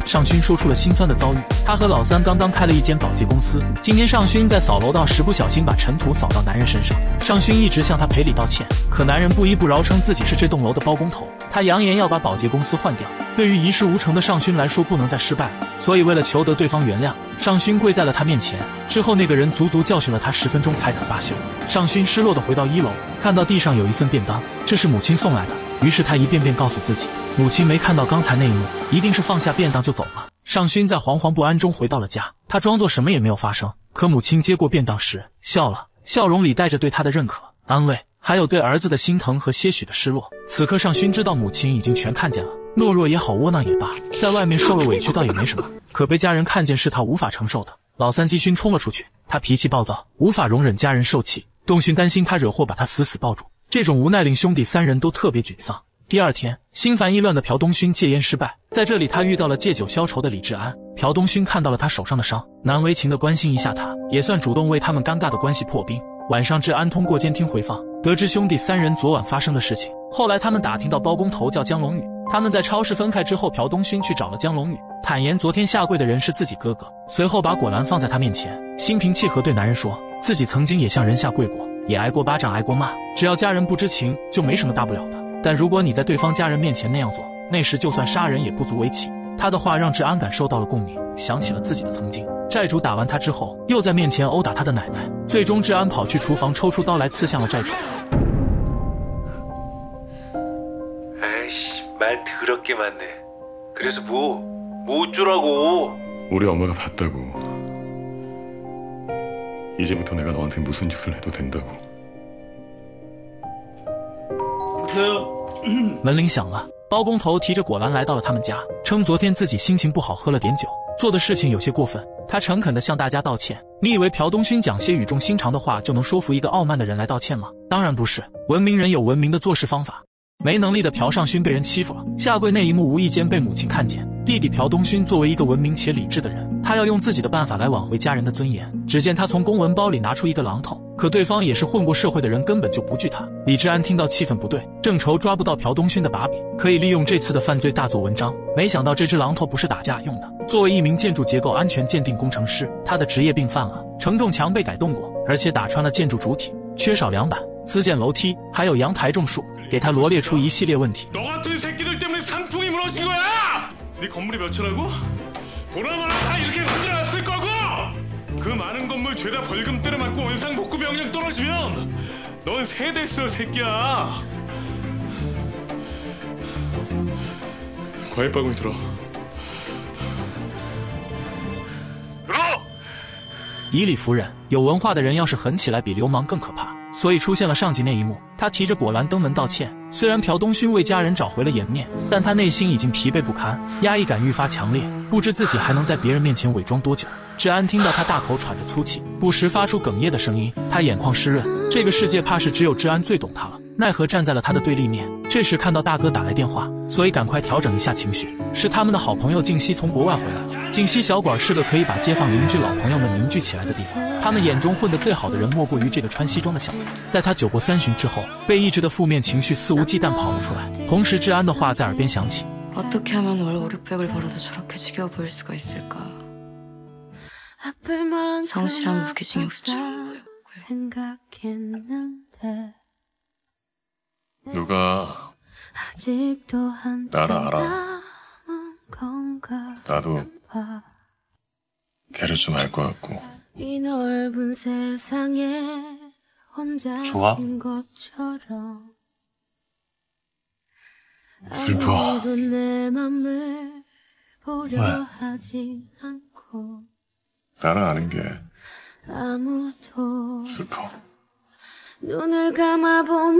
尚勋说出了心酸的遭遇。他和老三刚刚开了一间保洁公司，今天尚勋在扫楼道时不小心把尘土扫到男人身上，尚勋一直向他赔礼道歉，可男人不依不饶，称自己是这栋楼的包工头，他扬言要把保洁公司换掉。对于一事无成的尚勋来说，不能再失败了，所以为了求得对方原谅，尚勋跪在了他面前。之后那个人足足教训了他十分钟才肯罢休。尚勋失落地回到一楼，看到地上有一份便当，这是母亲送来的。于是他一遍遍告诉自己，母亲没看到刚才那一幕，一定是放下便当就走了。尚勋在惶惶不安中回到了家，他装作什么也没有发生。可母亲接过便当时笑了，笑容里带着对他的认可、安慰，还有对儿子的心疼和些许的失落。此刻尚勋知道母亲已经全看见了，懦弱也好，窝囊也罢，在外面受了委屈倒也没什么，可被家人看见是他无法承受的。老三季勋冲了出去，他脾气暴躁，无法容忍家人受气。洞勋担心他惹祸，把他死死抱住。这种无奈令兄弟三人都特别沮丧。第二天，心烦意乱的朴东勋戒烟失败，在这里他遇到了戒酒消愁的李志安。朴东勋看到了他手上的伤，难为情的关心一下他，也算主动为他们尴尬的关系破冰。晚上，志安通过监听回放得知兄弟三人昨晚发生的事情。后来他们打听到包工头叫江龙宇，他们在超市分开之后，朴东勋去找了江龙宇，坦言昨天下跪的人是自己哥哥，随后把果篮放在他面前，心平气和对男人说，自己曾经也向人下跪过，也挨过巴掌，挨过骂，只要家人不知情，就没什么大不了的。但如果你在对方家人面前那样做，那时就算杀人也不足为奇。他的话让志安感受到了共鸣，想起了自己的曾经。债主打完他之后，又在面前殴打他的奶奶，最终志安跑去厨房抽出刀来刺向了债主。 아이씨, 말 더럽게 많네. 그래서 뭐? 뭐 어쩌라고? 우리 엄마가 봤다고. 이제부터 내가 너한테 무슨 짓을 해도 된다고. 门铃响了，包工头提着果篮来到了他们家，称昨天自己心情不好，喝了点酒，做的事情有些过分。他诚恳地向大家道歉。你以为朴东勋讲些语重心长的话就能说服一个傲慢的人来道歉吗？当然不是，文明人有文明的做事方法。 没能力的朴尚勋被人欺负了，下跪那一幕无意间被母亲看见。弟弟朴东勋作为一个文明且理智的人，他要用自己的办法来挽回家人的尊严。只见他从公文包里拿出一个榔头，可对方也是混过社会的人，根本就不惧他。李志安听到气氛不对，正愁抓不到朴东勋的把柄，可以利用这次的犯罪大做文章。没想到这只榔头不是打架用的。作为一名建筑结构安全鉴定工程师，他的职业病犯了，承重墙被改动过，而且打穿了建筑主体，缺少梁板。 自建楼梯，还有阳台种树，给他罗列出一系列问题。 너 같은 새끼들 때문에 산풍이 무너진 거야! 네 건물이 몇 채라고? 보나마나 다 이렇게 흔들어놨을 거고! 그 많은 건물 죄다 벌금 때려 맞고 원상복구 명령 떨어지면 넌 세대써 새끼야! 과일바구니 들어. 들어! 以理服人，有文化的人要是狠起来，比流氓更可怕。 所以出现了上集那一幕，他提着果篮登门道歉。虽然朴东勋为家人找回了颜面，但他内心已经疲惫不堪，压抑感愈发强烈，不知自己还能在别人面前伪装多久。志安听到他大口喘着粗气，不时发出哽咽的声音，他眼眶湿润。这个世界怕是只有志安最懂他了，奈何站在了他的对立面。这时看到大哥打来电话，所以赶快调整一下情绪。是他们的好朋友静熙从国外回来。静熙小馆是个可以把街坊邻居、老朋友们凝聚起来的地方。他们眼中混得最好的人，莫过于这个穿西装的小子。在他酒过三巡之后，被抑制的负面情绪肆无忌惮跑了出来。同时，志安的话在耳边响起。 어떻게 하면 월 오륙백을 벌어도 저렇게 지겨워 보일 수가 있을까? 상우 씨랑 무기징역 수출한 거였고요. 누가 나를 알아? 나도 걔를 좀 알 것 같고. 좋아? 슬퍼. 왜? 나를 아는 게 슬퍼. 눈을 감아보면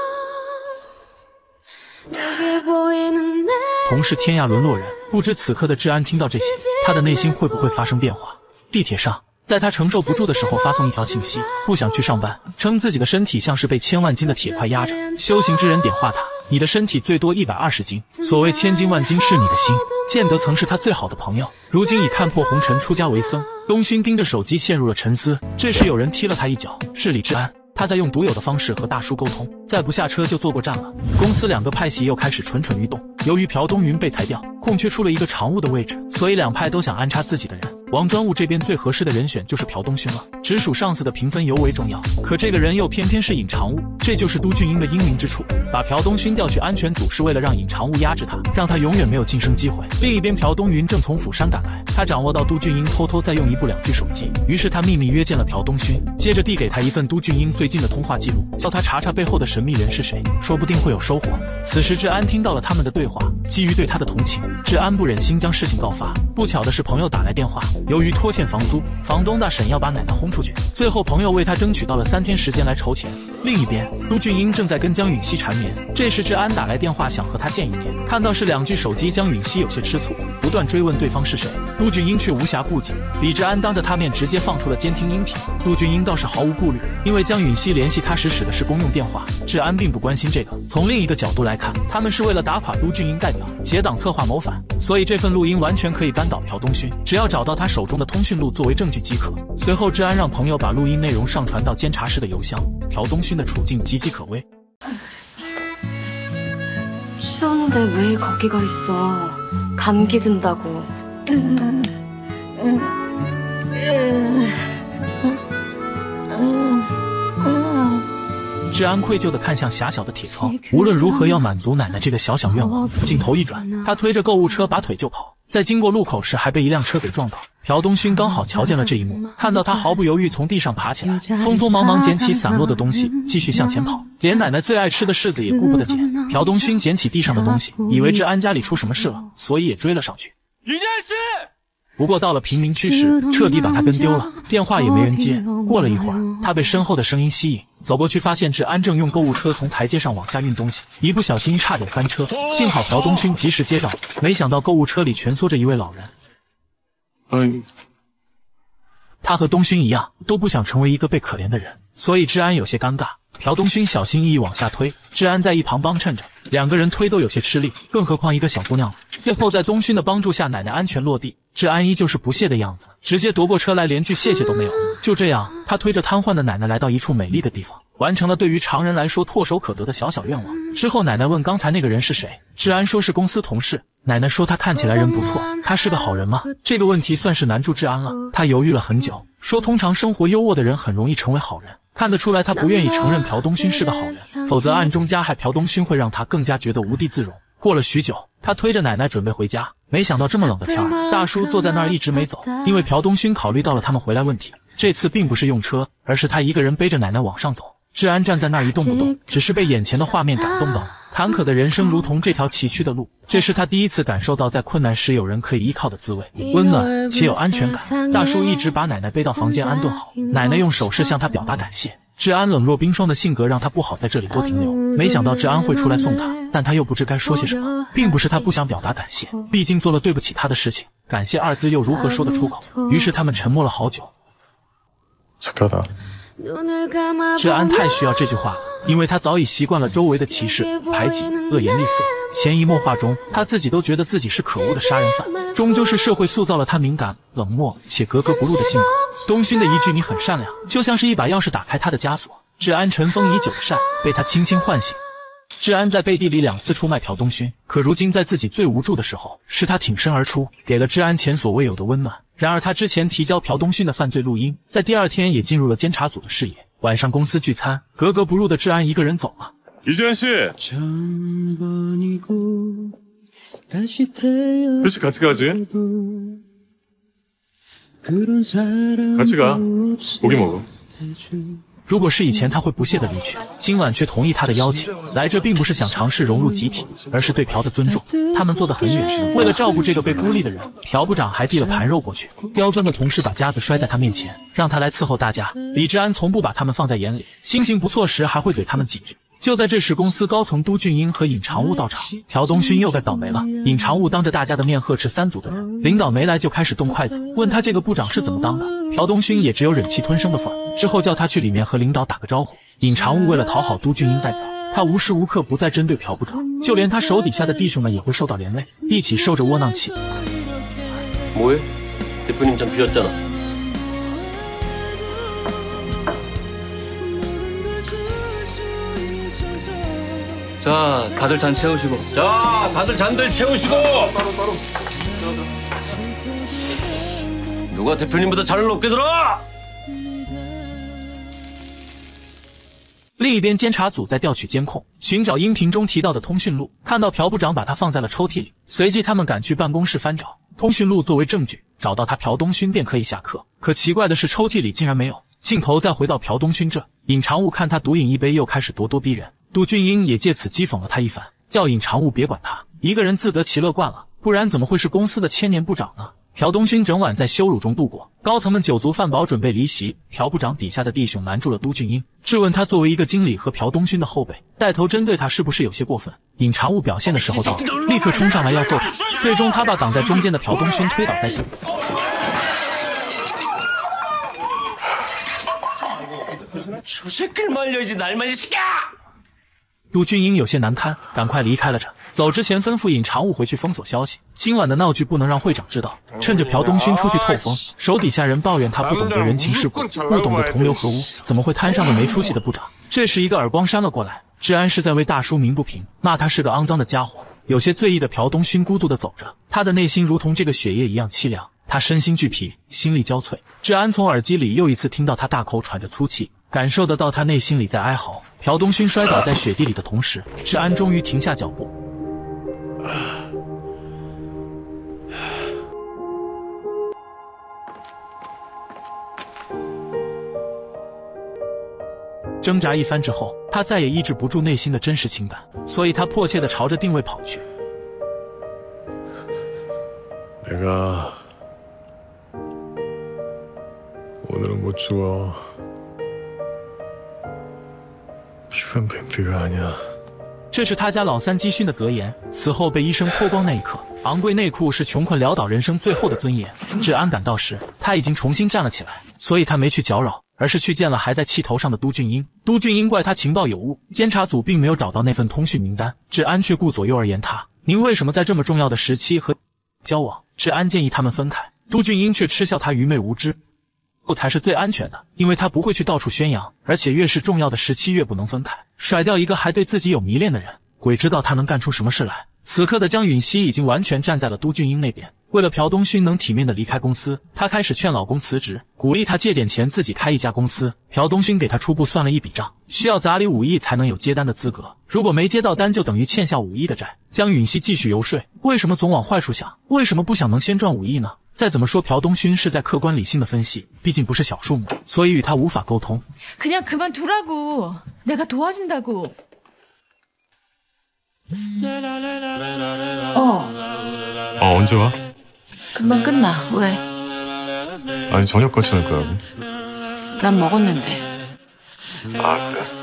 내게 보이는 내 同是天涯沦落人，不知此刻的志安听到这些，他的内心会不会发生变化？地铁上，在他承受不住的时候，发送一条信息，不想去上班，称自己的身体像是被千万斤的铁块压着。修行之人点化他，你的身体最多一百二十斤，所谓千斤万斤是你的心。建德曾是他最好的朋友，如今已看破红尘，出家为僧。东勋盯着手机陷入了沉思，这时有人踢了他一脚，是李志安。 他在用独有的方式和大叔沟通，再不下车就坐过站了。公司两个派系又开始蠢蠢欲动。 由于朴东云被裁掉，空缺出了一个常务的位置，所以两派都想安插自己的人。王专务这边最合适的人选就是朴东勋了，直属上司的评分尤为重要。可这个人又偏偏是尹常务，这就是都俊英的英明之处。把朴东勋调去安全组是为了让尹常务压制他，让他永远没有晋升机会。另一边，朴东云正从釜山赶来，他掌握到都俊英偷偷在用一部两 G 手机，于是他秘密约见了朴东勋，接着递给他一份都俊英最近的通话记录，叫他查查背后的神秘人是谁，说不定会有收获。此时治安听到了他们的对话，基于对他的同情，治安不忍心将事情告发。不巧的是，朋友打来电话，由于拖欠房租，房东大婶要把奶奶轰出去。最后朋友为他争取到了三天时间来筹钱。另一边，都俊英正在跟江允熙缠绵，这时治安打来电话想和他见一面，看到是两 G 手机，江允熙有些吃醋，不断追问对方是谁。都俊英却无暇顾及，李治安当着他面直接放出了监听音频。都俊英倒是毫无顾虑，因为江允熙联系他时使的是公用电话，治安并不关心这个。从另一个角度来看，他们是为了打垮都俊英代表，结党策划谋反，所以这份录音完全可以扳倒朴东勋，只要找到他手中的通讯录作为证据即可。随后治安让朋友把录音内容上传到监察室的邮箱，朴东勋的处境岌岌可危。 추운데 왜 거기가 있어? 감기 든다고. 治安愧疚地看向狭小的铁窗，无论如何要满足奶奶这个小小愿望。镜头一转，他推着购物车把腿就跑，在经过路口时还被一辆车给撞倒。朴东勋刚好瞧见了这一幕，看到他毫不犹豫从地上爬起来，匆匆忙忙捡起散落的东西，继续向前跑，连奶奶最爱吃的柿子也顾不得捡。朴东勋捡起地上的东西，以为治安家里出什么事了，所以也追了上去。 于建师。 不过到了贫民区时，彻底把他跟丢了，电话也没人接。过了一会儿，他被身后的声音吸引，走过去发现治安正用购物车从台阶上往下运东西，一不小心差点翻车，幸好朴东勋及时接到，没想到购物车里蜷缩着一位老人。 嗯， 他和东勋一样，都不想成为一个被可怜的人，所以治安有些尴尬。朴东勋小心翼翼往下推，治安在一旁帮衬着，两个人推都有些吃力，更何况一个小姑娘。最后在东勋的帮助下，奶奶安全落地。 治安依旧是不屑的样子，直接夺过车来，连句谢谢都没有。就这样，他推着瘫痪的奶奶来到一处美丽的地方，完成了对于常人来说唾手可得的小小愿望。之后，奶奶问刚才那个人是谁，治安说是公司同事。奶奶说他看起来人不错，他是个好人吗？这个问题算是难住治安了。他犹豫了很久，说通常生活优渥的人很容易成为好人。看得出来，他不愿意承认朴东勋是个好人，否则暗中加害朴东勋会让他更加觉得无地自容。过了许久，他推着奶奶准备回家，没想到这么冷的天儿，大叔坐在那儿一直没走。因为朴东勋考虑到了他们回来问题，这次并不是用车，而是他一个人背着奶奶往上走。治安站在那儿一动不动，只是被眼前的画面感动到了。坎坷的人生如同这条崎岖的路，这是他第一次感受到在困难时有人可以依靠的滋味，温暖且有安全感。大叔一直把奶奶背到房间安顿好，奶奶用手势向他表达感谢。治安冷若冰霜的性格让他不好在这里多停留，没想到治安会出来送他，但他又不知该说些什么。并不是他不想表达感谢，毕竟做了对不起他的事情，感谢二字又如何说得出口？于是他们沉默了好久。 착하다。 治安太需要这句话了，因为他早已习惯了周围的歧视、排挤、恶言厉色。潜移默化中，他自己都觉得自己是可恶的杀人犯。终究是社会塑造了他敏感、冷漠且格格不入的性格。东勋的一句“你很善良”，就像是一把钥匙打开他的枷锁。治安尘封已久的善被他轻轻唤醒。治安在背地里两次出卖朴东勋，可如今在自己最无助的时候，是他挺身而出，给了治安前所未有的温暖。然而他之前提交朴东勋的犯罪录音，在第二天也进入了监察组的视野。晚上公司聚餐，格格不入的治安一个人走了。 이지한 씨, 혹시 같이 가지? 같이 가. 고기 먹어. 如果是以前，他会不屑地离去，今晚却同意他的邀请。来这并不是想尝试融入集体，而是对朴的尊重。他们坐得很远，为了照顾这个被孤立的人，朴部长还递了盘肉过去。刁钻的同事把夹子摔在他面前，让他来伺候大家。李治安从不把他们放在眼里，心情不错时还会怼他们几句。 就在这时，公司高层都俊英和尹长务到场，朴东勋又该倒霉了。尹长务当着大家的面呵斥三组的人，领导没来就开始动筷子，问他这个部长是怎么当的。朴东勋也只有忍气吞声的份儿，之后叫他去里面和领导打个招呼。尹长务为了讨好都俊英代表，他无时无刻不在针对朴部长，就连他手底下的弟兄们也会受到连累，一起受着窝囊气。 뭐해? 대표님 잠 비웠잖아. 자, 다들 잔 채우시고. 자, 다들 잔들 채우시고. 누가 대표님보다 잔을 높게 들어? 另一边，监察组在调取监控，寻找音频中提到的通讯录。看到朴部长把它放在了抽屉里，随即他们赶去办公室翻找通讯录作为证据。找到他朴东勋便可以下课。可奇怪的是，抽屉里竟然没有。镜头再回到朴东勋这，尹长务看他独饮一杯，又开始咄咄逼人。杜俊英也借此讥讽了他一番，叫尹长务别管他，一个人自得其乐惯了，不然怎么会是公司的千年部长呢？朴东勋整晚在羞辱中度过，高层们酒足饭饱，准备离席。朴部长底下的弟兄拦住了都俊英，质问他作为一个经理和朴东勋的后辈，带头针对他是不是有些过分？尹常务表现的时候到，立刻冲上来要揍他，最终他把挡在中间的朴东勋推倒在地。 저 새끼를 말려야지 날만 이 새끼야! 杜俊英有些难堪，赶快离开了这。走之前吩咐尹常务回去封锁消息，今晚的闹剧不能让会长知道。趁着朴东勋出去透风，手底下人抱怨他不懂得人情世故，不懂得同流合污，怎么会摊上个没出息的部长？这时一个耳光扇了过来，治安是在为大叔鸣不平，骂他是个肮脏的家伙。有些醉意的朴东勋孤独地走着，他的内心如同这个血液一样凄凉，他身心俱疲，心力交瘁。治安从耳机里又一次听到他大口喘着粗气。 感受得到他内心里在哀嚎。朴东勋摔倒在雪地里的同时，治安终于停下脚步。挣扎一番之后，他再也抑制不住内心的真实情感，所以他迫切地朝着定位跑去。 내가 오늘은 못 죽어. 비싼 밴드가 아니야. 这是他家老三基勋的格言。此后被医生脱光那一刻，昂贵内裤是穷困潦倒人生最后的尊严。治安赶到时，他已经重新站了起来，所以他没去搅扰，而是去见了还在气头上的都俊英。都俊英怪他情报有误，监察组并没有找到那份通讯名单。治安却顾左右而言他：“您为什么在这么重要的时期和交往？”治安建议他们分开，都俊英却嗤笑他愚昧无知。 不才是最安全的，因为他不会去到处宣扬，而且越是重要的时期越不能分开。甩掉一个还对自己有迷恋的人，鬼知道他能干出什么事来。此刻的江允熙已经完全站在了都俊英那边。为了朴东勋能体面的离开公司，她开始劝老公辞职，鼓励他借点钱自己开一家公司。朴东勋给他初步算了一笔账，需要砸里五亿才能有接单的资格，如果没接到单，就等于欠下五亿的债。江允熙继续游说，为什么总往坏处想？为什么不想能先赚五亿呢？ 再怎么说，朴东勋是在客观理性的分析，毕竟不是小数目，所以与他无法沟通。 그냥 그만두라고. 내가 도와준다고. 어. 아 언제 와? 금방 끝나. 왜? 아니 저녁 같이 할 거라고. 난 먹었는데. 아 그래.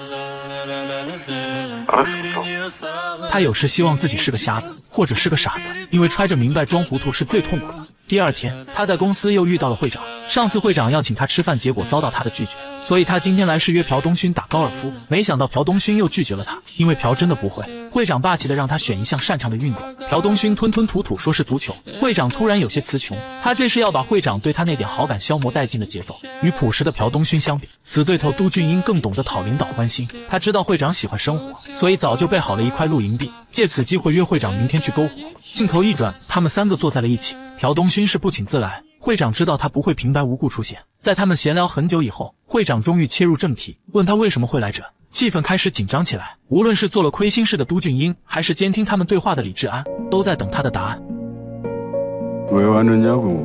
알았어. 他有时希望自己是个瞎子，或者是个傻子，因为揣着明白装糊涂是最痛苦的。第二天，他在公司又遇到了会长。上次会长要请他吃饭，结果遭到他的拒绝，所以他今天来是约朴东勋打高尔夫。没想到朴东勋又拒绝了他，因为朴真的不会。会长霸气的让他选一项擅长的运动，朴东勋吞吞吐吐说是足球。会长突然有些词穷，他这是要把会长对他那点好感消磨殆尽的节奏。与朴实的朴东勋相比，死对头都俊英更懂得讨领导欢心。他知道会长喜欢生活，所以早就备好了一块露营地，借此机会约会长明天去篝火。镜头一转，他们三个坐在了一起。 朴东勋是不请自来，会长知道他不会平白无故出现。在他们闲聊很久以后，会长终于切入正题，问他为什么会来这。气氛开始紧张起来。无论是做了亏心事的都俊英，还是监听他们对话的李治安，都在等他的答案。 왜 왔느냐고.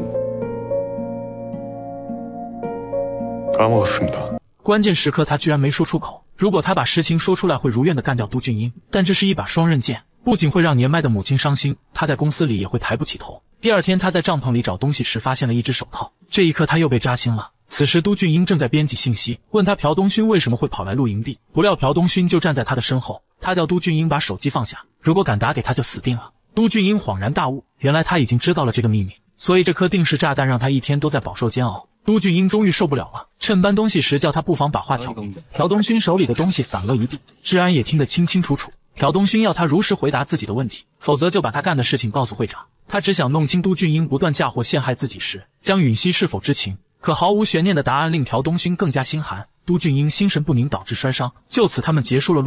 까먹었습니다. 关键时刻他居然没说出口。如果他把实情说出来，会如愿的干掉都俊英，但这是一把双刃剑，不仅会让年迈的母亲伤心，他在公司里也会抬不起头。 第二天，他在帐篷里找东西时，发现了一只手套。这一刻，他又被扎心了。此时，都俊英正在编辑信息，问他朴东勋为什么会跑来露营地。不料，朴东勋就站在他的身后。他叫都俊英把手机放下，如果敢打给他，就死定了。都俊英恍然大悟，原来他已经知道了这个秘密，所以这颗定时炸弹让他一天都在饱受煎熬。都俊英终于受不了了，趁搬东西时叫他不妨把话挑明。朴东勋手里的东西散落一地，治安也听得清清楚楚。 朴东勋要他如实回答自己的问题，否则就把他干的事情告诉会长。他只想弄清都俊英不断嫁祸陷害自己时，江允熙是否知情。可毫无悬念的答案令朴东勋更加心寒。都俊英心神不宁导致摔伤，就此他们结束了露营。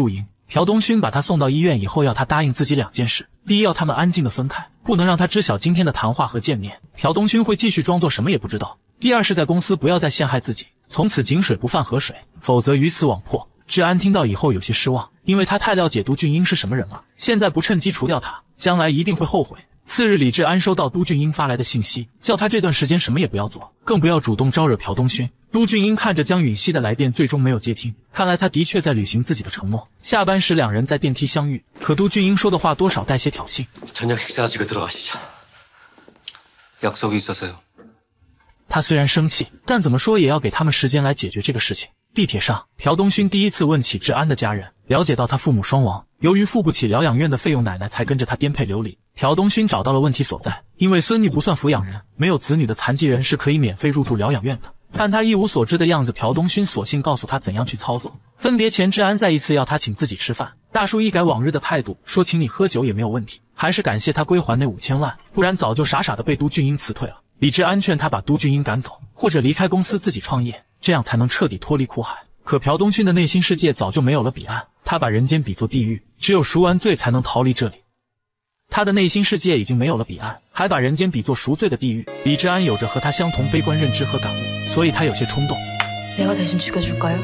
朴东勋把他送到医院以后，要他答应自己两件事：第一，要他们安静的分开，不能让他知晓今天的谈话和见面，朴东勋会继续装作什么也不知道；第二是在公司不要再陷害自己，从此井水不犯河水，否则鱼死网破。治安听到以后有些失望，因为他太了解都俊英是什么人了，现在不趁机除掉他，将来一定会后悔。次日，李治安收到都俊英发来的信息，叫他这段时间什么也不要做，更不要主动招惹朴东勋。都俊英看着江允熙的来电，最终没有接听，看来他的确在履行自己的承诺。下班时两人在电梯相遇，可都俊英说的话多少带些挑衅。 저녁 식사하시고 들어가시죠. 약속이 있어서요. 他虽然生气，但怎么说也要给他们时间来解决这个事情。地铁上，朴东勋第一次问起治安的家人，了解到他父母双亡，由于付不起疗养院的费用，奶奶才跟着他颠沛流离。朴东勋找到了问题所在，因为孙女不算抚养人，没有子女的残疾人是可以免费入住疗养院的。看他一无所知的样子，朴东勋索性告诉他怎样去操作。分别前，治安再一次要他请自己吃饭，大叔一改往日的态度，说请你喝酒也没有问题，还是感谢他归还那五千万，不然早就傻傻的被都俊英辞退了。李治安劝他把都俊英赶走，或者离开公司自己创业，这样才能彻底脱离苦海。可朴东勋的内心世界早就没有了彼岸，他把人间比作地狱，只有赎完罪才能逃离这里。他的内心世界已经没有了彼岸，还把人间比作赎罪的地狱。李治安有着和他相同悲观认知和感悟，所以他有些冲动。 내가 대신 죽여줄까요?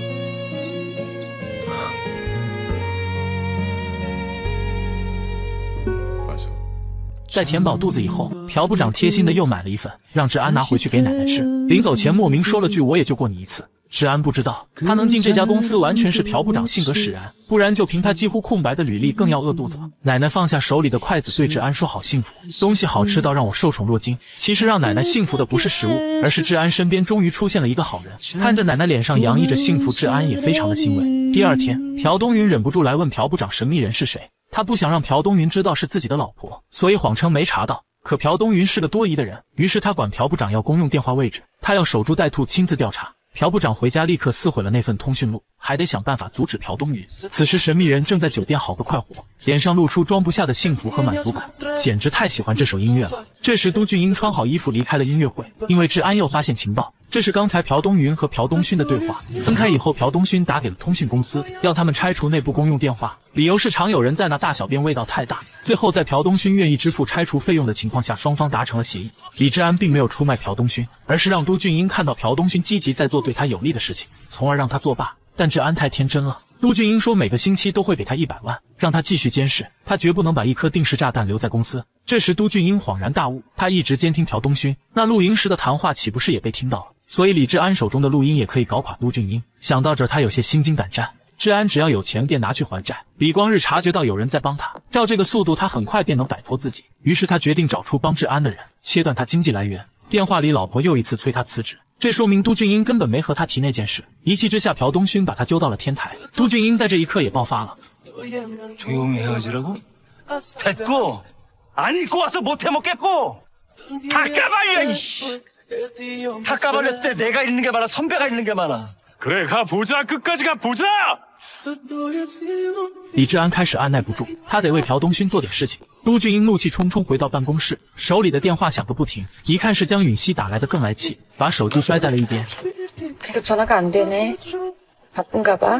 在填饱肚子以后，朴部长贴心的又买了一份，让治安拿回去给奶奶吃。临走前莫名说了句：“我也救过你一次。”治安不知道，他能进这家公司完全是朴部长性格使然，不然就凭他几乎空白的履历，更要饿肚子了。奶奶放下手里的筷子，对治安说：“好幸福，东西好吃到让我受宠若惊。”其实让奶奶幸福的不是食物，而是治安身边终于出现了一个好人。看着奶奶脸上洋溢着幸福，治安也非常的欣慰。第二天，朴东云忍不住来问朴部长神秘人是谁。他不想让朴东云知道是自己的老婆，所以谎称没查到。可朴东云是个多疑的人，于是他管朴部长要公用电话位置，他要守株待兔，亲自调查。朴部长回家立刻撕毁了那份通讯录，还得想办法阻止朴东云。此时神秘人正在酒店好个快活，脸上露出装不下的幸福和满足感，简直太喜欢这首音乐了。这时都俊英穿好衣服离开了音乐会，因为治安又发现情报，这是刚才朴东云和朴东勋的对话。分开以后，朴东勋打给了通讯公司，要他们拆除内部公用电话，理由是常有人在那大小便味道太大。最后在朴东勋愿意支付拆除费用的情况下，双方达成了协议。李治安并没有出卖朴东勋，而是让都俊英看到朴东勋积极在做对他有利的事情，从而让他作罢。但治安太天真了，都俊英说每个星期都会给他一百万，让他继续监视，他绝不能把一颗定时炸弹留在公司。这时都俊英恍然大悟，他一直监听朴东勋，那录音时的谈话岂不是也被听到了？所以李治安手中的录音也可以搞垮都俊英。想到这儿，他有些心惊胆战。治安只要有钱便拿去还债。李光日察觉到有人在帮他，照这个速度，他很快便能摆脱自己。于是他决定找出帮治安的人，切断他经济来源。电话里，老婆又一次催他辞职，这说明都俊英根本没和他提那件事。一气之下，朴东勋把他揪到了天台。都俊英在这一刻也爆发了。 조용히 헤어지라고? 됐고 안 입고 와서 못 해먹겠고 다 까발려 이씨 다 까발렸을 때 내가 있는 게 많아 선배가 있는 게 많아 그래 가보자 끝까지 가보자 李治安开始按耐不住，他得为朴东勋做点事情。都俊英怒气冲冲回到办公室，手里的电话响个不停，一看是江允熙打来的，更来气，把手机摔在了一边。 계속 전화가 안 되네. 바쁜가 봐.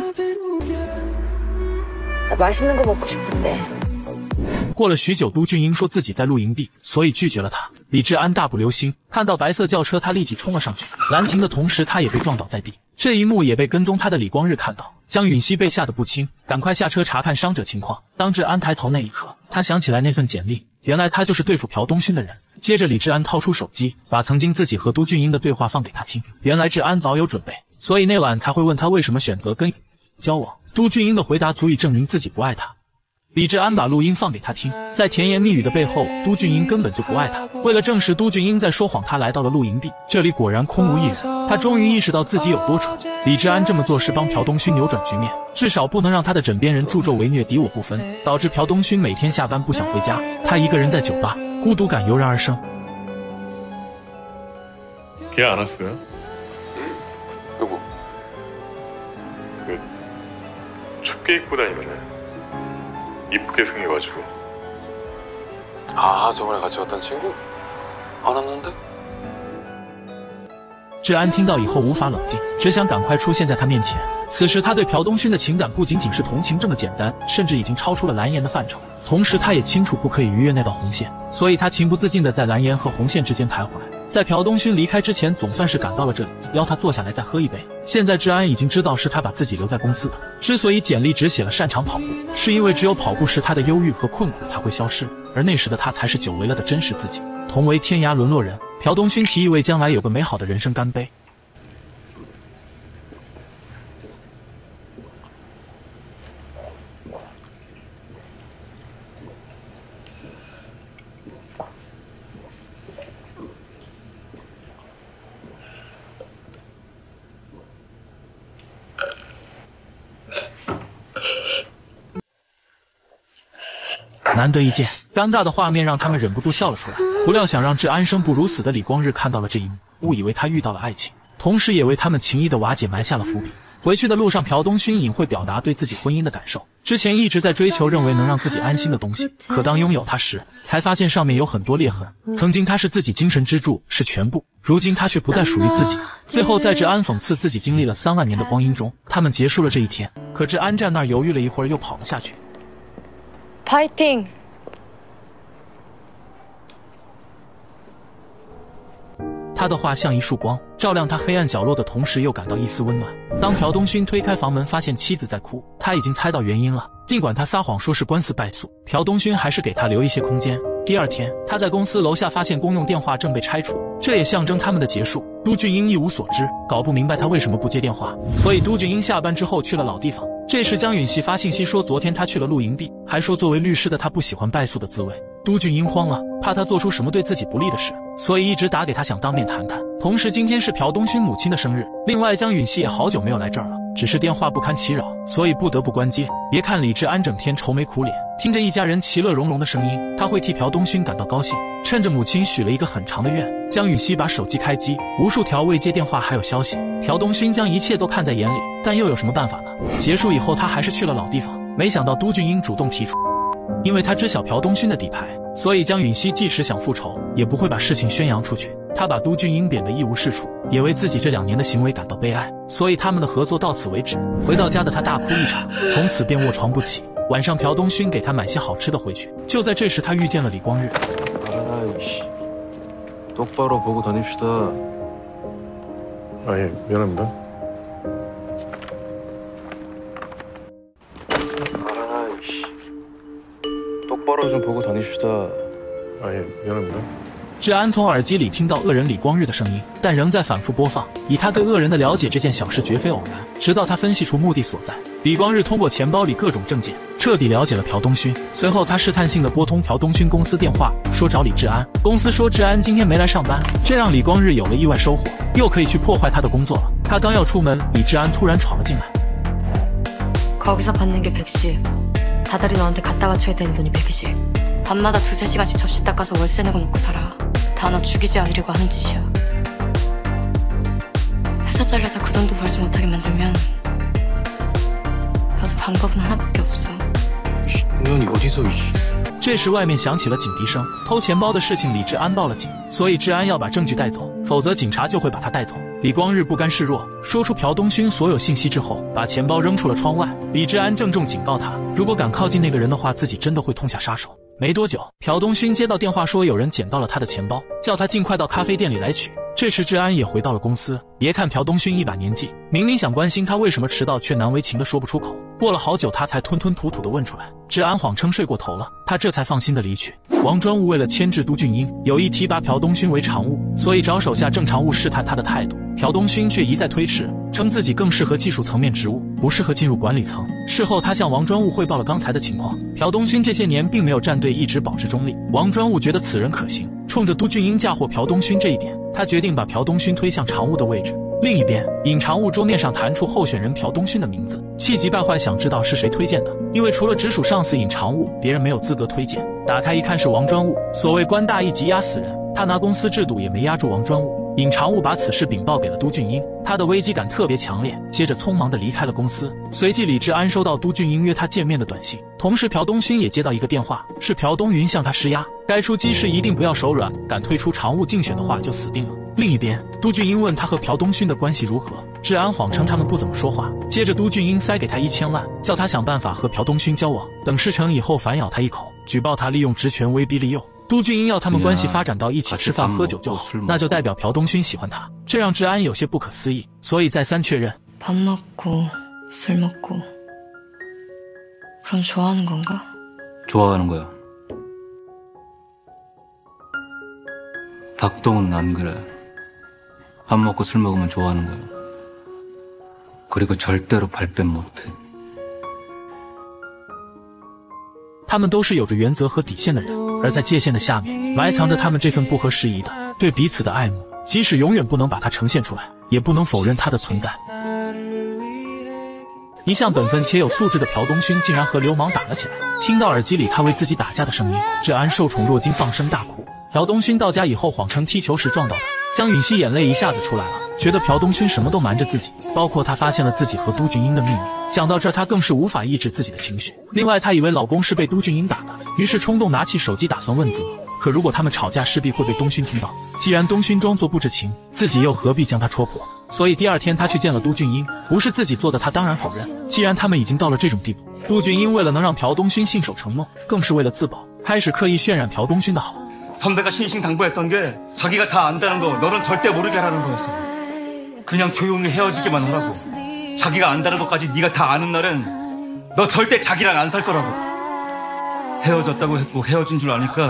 나 맛있는 거 먹고 싶은데. 过了许久，都俊英说自己在露营地，所以拒绝了他。李治安大步流星，看到白色轿车，他立即冲了上去。拦停的同时，他也被撞倒在地。这一幕也被跟踪他的李光日看到。江允熙被吓得不轻，赶快下车查看伤者情况。当治安抬头那一刻，他想起来那份简历，原来他就是对付朴东勋的人。接着，李治安掏出手机，把曾经自己和都俊英的对话放给他听。原来治安早有准备，所以那晚才会问他为什么选择跟交往。都俊英的回答足以证明自己不爱他。 李治安把录音放给他听，在甜言蜜语的背后，都俊英根本就不爱他。为了证实都俊英在说谎，他来到了露营地，这里果然空无一人。他终于意识到自己有多蠢。李治安这么做是帮朴东勋扭转局面，至少不能让他的枕边人助纣为虐，敌我不分，导致朴东勋每天下班不想回家，他一个人在酒吧，孤独感油然而生。 걔 안 왔어요? 누구? 그 춥게 입고 다니면은 이쁘게 생겨가지고. 아 저번에 같이 왔던 친구? 안 왔는데? 志安听到以后无法冷静，只想赶快出现在他面前。此时他对朴东勋的情感不仅仅是同情这么简单，甚至已经超出了蓝颜的范畴。同时他也清楚不可以逾越那道红线，所以他情不自禁地在蓝颜和红线之间徘徊。在朴东勋离开之前，总算是赶到了这里，邀他坐下来再喝一杯。现在志安已经知道是他把自己留在公司的。之所以简历只写了擅长跑步，是因为只有跑步时他的忧郁和困苦才会消失，而那时的他才是久违了的真实自己。同为天涯沦落人，朴东勋提议为将来有个美好的人生干杯。难得一见，尴尬的画面让他们忍不住笑了出来。不料想让志安生不如死的李光日看到了这一幕，误以为他遇到了爱情，同时也为他们情谊的瓦解埋下了伏笔。回去的路上，朴东勋隐晦表达对自己婚姻的感受。之前一直在追求认为能让自己安心的东西，可当拥有它时，才发现上面有很多裂痕。曾经他是自己精神支柱，是全部，如今他却不再属于自己。最后在志安讽刺自己经历了三万年的光阴中，他们结束了这一天。可志安站那儿犹豫了一会儿，又跑了下去。 파이팅! 他的话像一束光，照亮他黑暗角落的同时，又感到一丝温暖。当朴东勋推开房门，发现妻子在哭，他已经猜到原因了。尽管他撒谎说是官司败诉，朴东勋还是给他留一些空间。第二天，他在公司楼下发现公用电话正被拆除，这也象征他们的结束。都俊英一无所知，搞不明白他为什么不接电话，所以都俊英下班之后去了老地方。这时江允熙发信息说，昨天他去了露营地，还说作为律师的他不喜欢败诉的滋味。都俊英慌了，怕他做出什么对自己不利的事，所以一直打给他想当面谈谈。同时今天是朴东勋母亲的生日，另外江允熙也好久没有来这儿了，只是电话不堪其扰，所以不得不关机。别看李志安整天愁眉苦脸，听着一家人其乐融融的声音，他会替朴东勋感到高兴。趁着母亲许了一个很长的愿，江允熙把手机开机，无数条未接电话还有消息。朴东勋将一切都看在眼里，但又有什么办法呢？结束以后他还是去了老地方，没想到都俊英主动提出，因为他知晓朴东勋的底牌，所以江允熙即使想复仇，也不会把事情宣扬出去。他把都俊英贬得一无是处，也为自己这两年的行为感到悲哀，所以他们的合作到此为止。回到家的他大哭一场，从此便卧床不起。晚上朴东勋给他买些好吃的回去，就在这时他遇见了李光日。 똑바로 보고 다닙시다. 아, 예, 미안합니다. 알아나, 이씨. 똑바로 좀 보고 다닙시다. 아, 예, 미안합니다. 志安从耳机里听到恶人李光日的声音，但仍在反复播放。以他对恶人的了解，这件小事绝非偶然。直到他分析出目的所在，李光日通过钱包里各种证件，彻底了解了朴东勋。随后，他试探性的拨通朴东勋公司电话，说找李志安。公司说志安今天没来上班，这让李光日有了意外收获，又可以去破坏他的工作了。他刚要出门，李志安突然闯了进来。 거기서 받는 게 백십. 다달이 너한테 갖다 바쳐야 되는 돈이 백이십. 밤마다 두세 시간씩 접시 닦아서 월세 내고 먹고 살아. 다 너 죽이지 않으려고 하는 짓이야. 회사 잘려서 그 돈도 벌지 못하게 만들면 너도 방법은 하나밖에 없어. 년이 어디서 이씨. 这时外面响起了警笛声，偷钱包的事情李志安报了警，所以志安要把证据带走，否则警察就会把他带走。李光日不甘示弱，说出朴东勋所有信息之后，把钱包扔出了窗外。李志安郑重警告他，如果敢靠近那个人的话，自己真的会痛下杀手。没多久，朴东勋接到电话说有人捡到了他的钱包，叫他尽快到咖啡店里来取。这时志安也回到了公司。别看朴东勋一把年纪，明明想关心他为什么迟到，却难为情的说不出口。过了好久，他才吞吞吐吐的问出来。志安谎称睡过头了，他这才放心的离去。王专务为了牵制都俊英，有意提拔朴东勋为常务，所以找手下郑常务试探他的态度。朴东勋却一再推迟，称自己更适合技术层面职务，不适合进入管理层。事后他向王专务汇报了刚才的情况，朴东勋这些年并没有站队，一直保持中立。王专务觉得此人可行，冲着都俊英嫁祸朴东勋这一点，他决定把朴东勋推向常务的位置。另一边，尹常务桌面上弹出候选人朴东勋的名字，气急败坏想知道是谁推荐的，因为除了直属上司尹常务，别人没有资格推荐。打开一看是王专务，所谓官大一级压死人，他拿公司制度也没压住王专务。尹常务把此事禀报给了都俊英，他的危机感特别强烈，接着匆忙地离开了公司。随即李志安收到都俊英约他见面的短信，同时朴东勋也接到一个电话，是朴东云向他施压，该出击时一定不要手软，敢退出常务竞选的话就死定了。 另一边，都俊英问他和朴东勋的关系如何，志安谎称他们不怎么说话。接着，都俊英塞给他一千万，叫他想办法和朴东勋交往，等事成以后反咬他一口，举报他利用职权威逼利诱。都俊英要他们关系发展到一起吃饭喝酒就好，那就代表朴东勋喜欢他，这让志安有些不可思议，所以再三确认。 밥 먹고 술 먹고 그럼 좋아하는 건가? 좋아하는 거야. 박동은 안 그래. 밥 먹고 술 먹으면 좋아하는 거야. 그리고 절대로 발뺌 못해. 他们都是有着原则和底线的人，而在界限的下面，埋藏着他们这份不合时宜的对彼此的爱慕。即使永远不能把它呈现出来，也不能否认它的存在。一向本分且有素质的朴东勋竟然和流氓打了起来。听到耳机里他为自己打架的声音，志安受宠若惊，放声大哭。朴东勋到家以后，谎称踢球时撞到他。江允熙眼泪一下子出来了，觉得朴东勋什么都瞒着自己，包括他发现了自己和都俊英的秘密。想到这，他更是无法抑制自己的情绪。另外，他以为老公是被都俊英打的，于是冲动拿起手机打算问责。可如果他们吵架，势必会被东勋听到。既然东勋装作不知情，自己又何必将他戳破？所以第二天他去见了都俊英，不是自己做的，他当然否认。既然他们已经到了这种地步，都俊英为了能让朴东勋信守承诺，更是为了自保，开始刻意渲染朴东勋的好。 선배가 신신당부했던 게 자기가 다 안다는 거 너는 절대 모르게 하라는 거였어. 그냥 조용히 헤어지기만 하라고. 자기가 안다는 것까지 네가 다 아는 날엔 너 절대 자기랑 안 살 거라고. 헤어졌다고 했고 헤어진 줄 아니까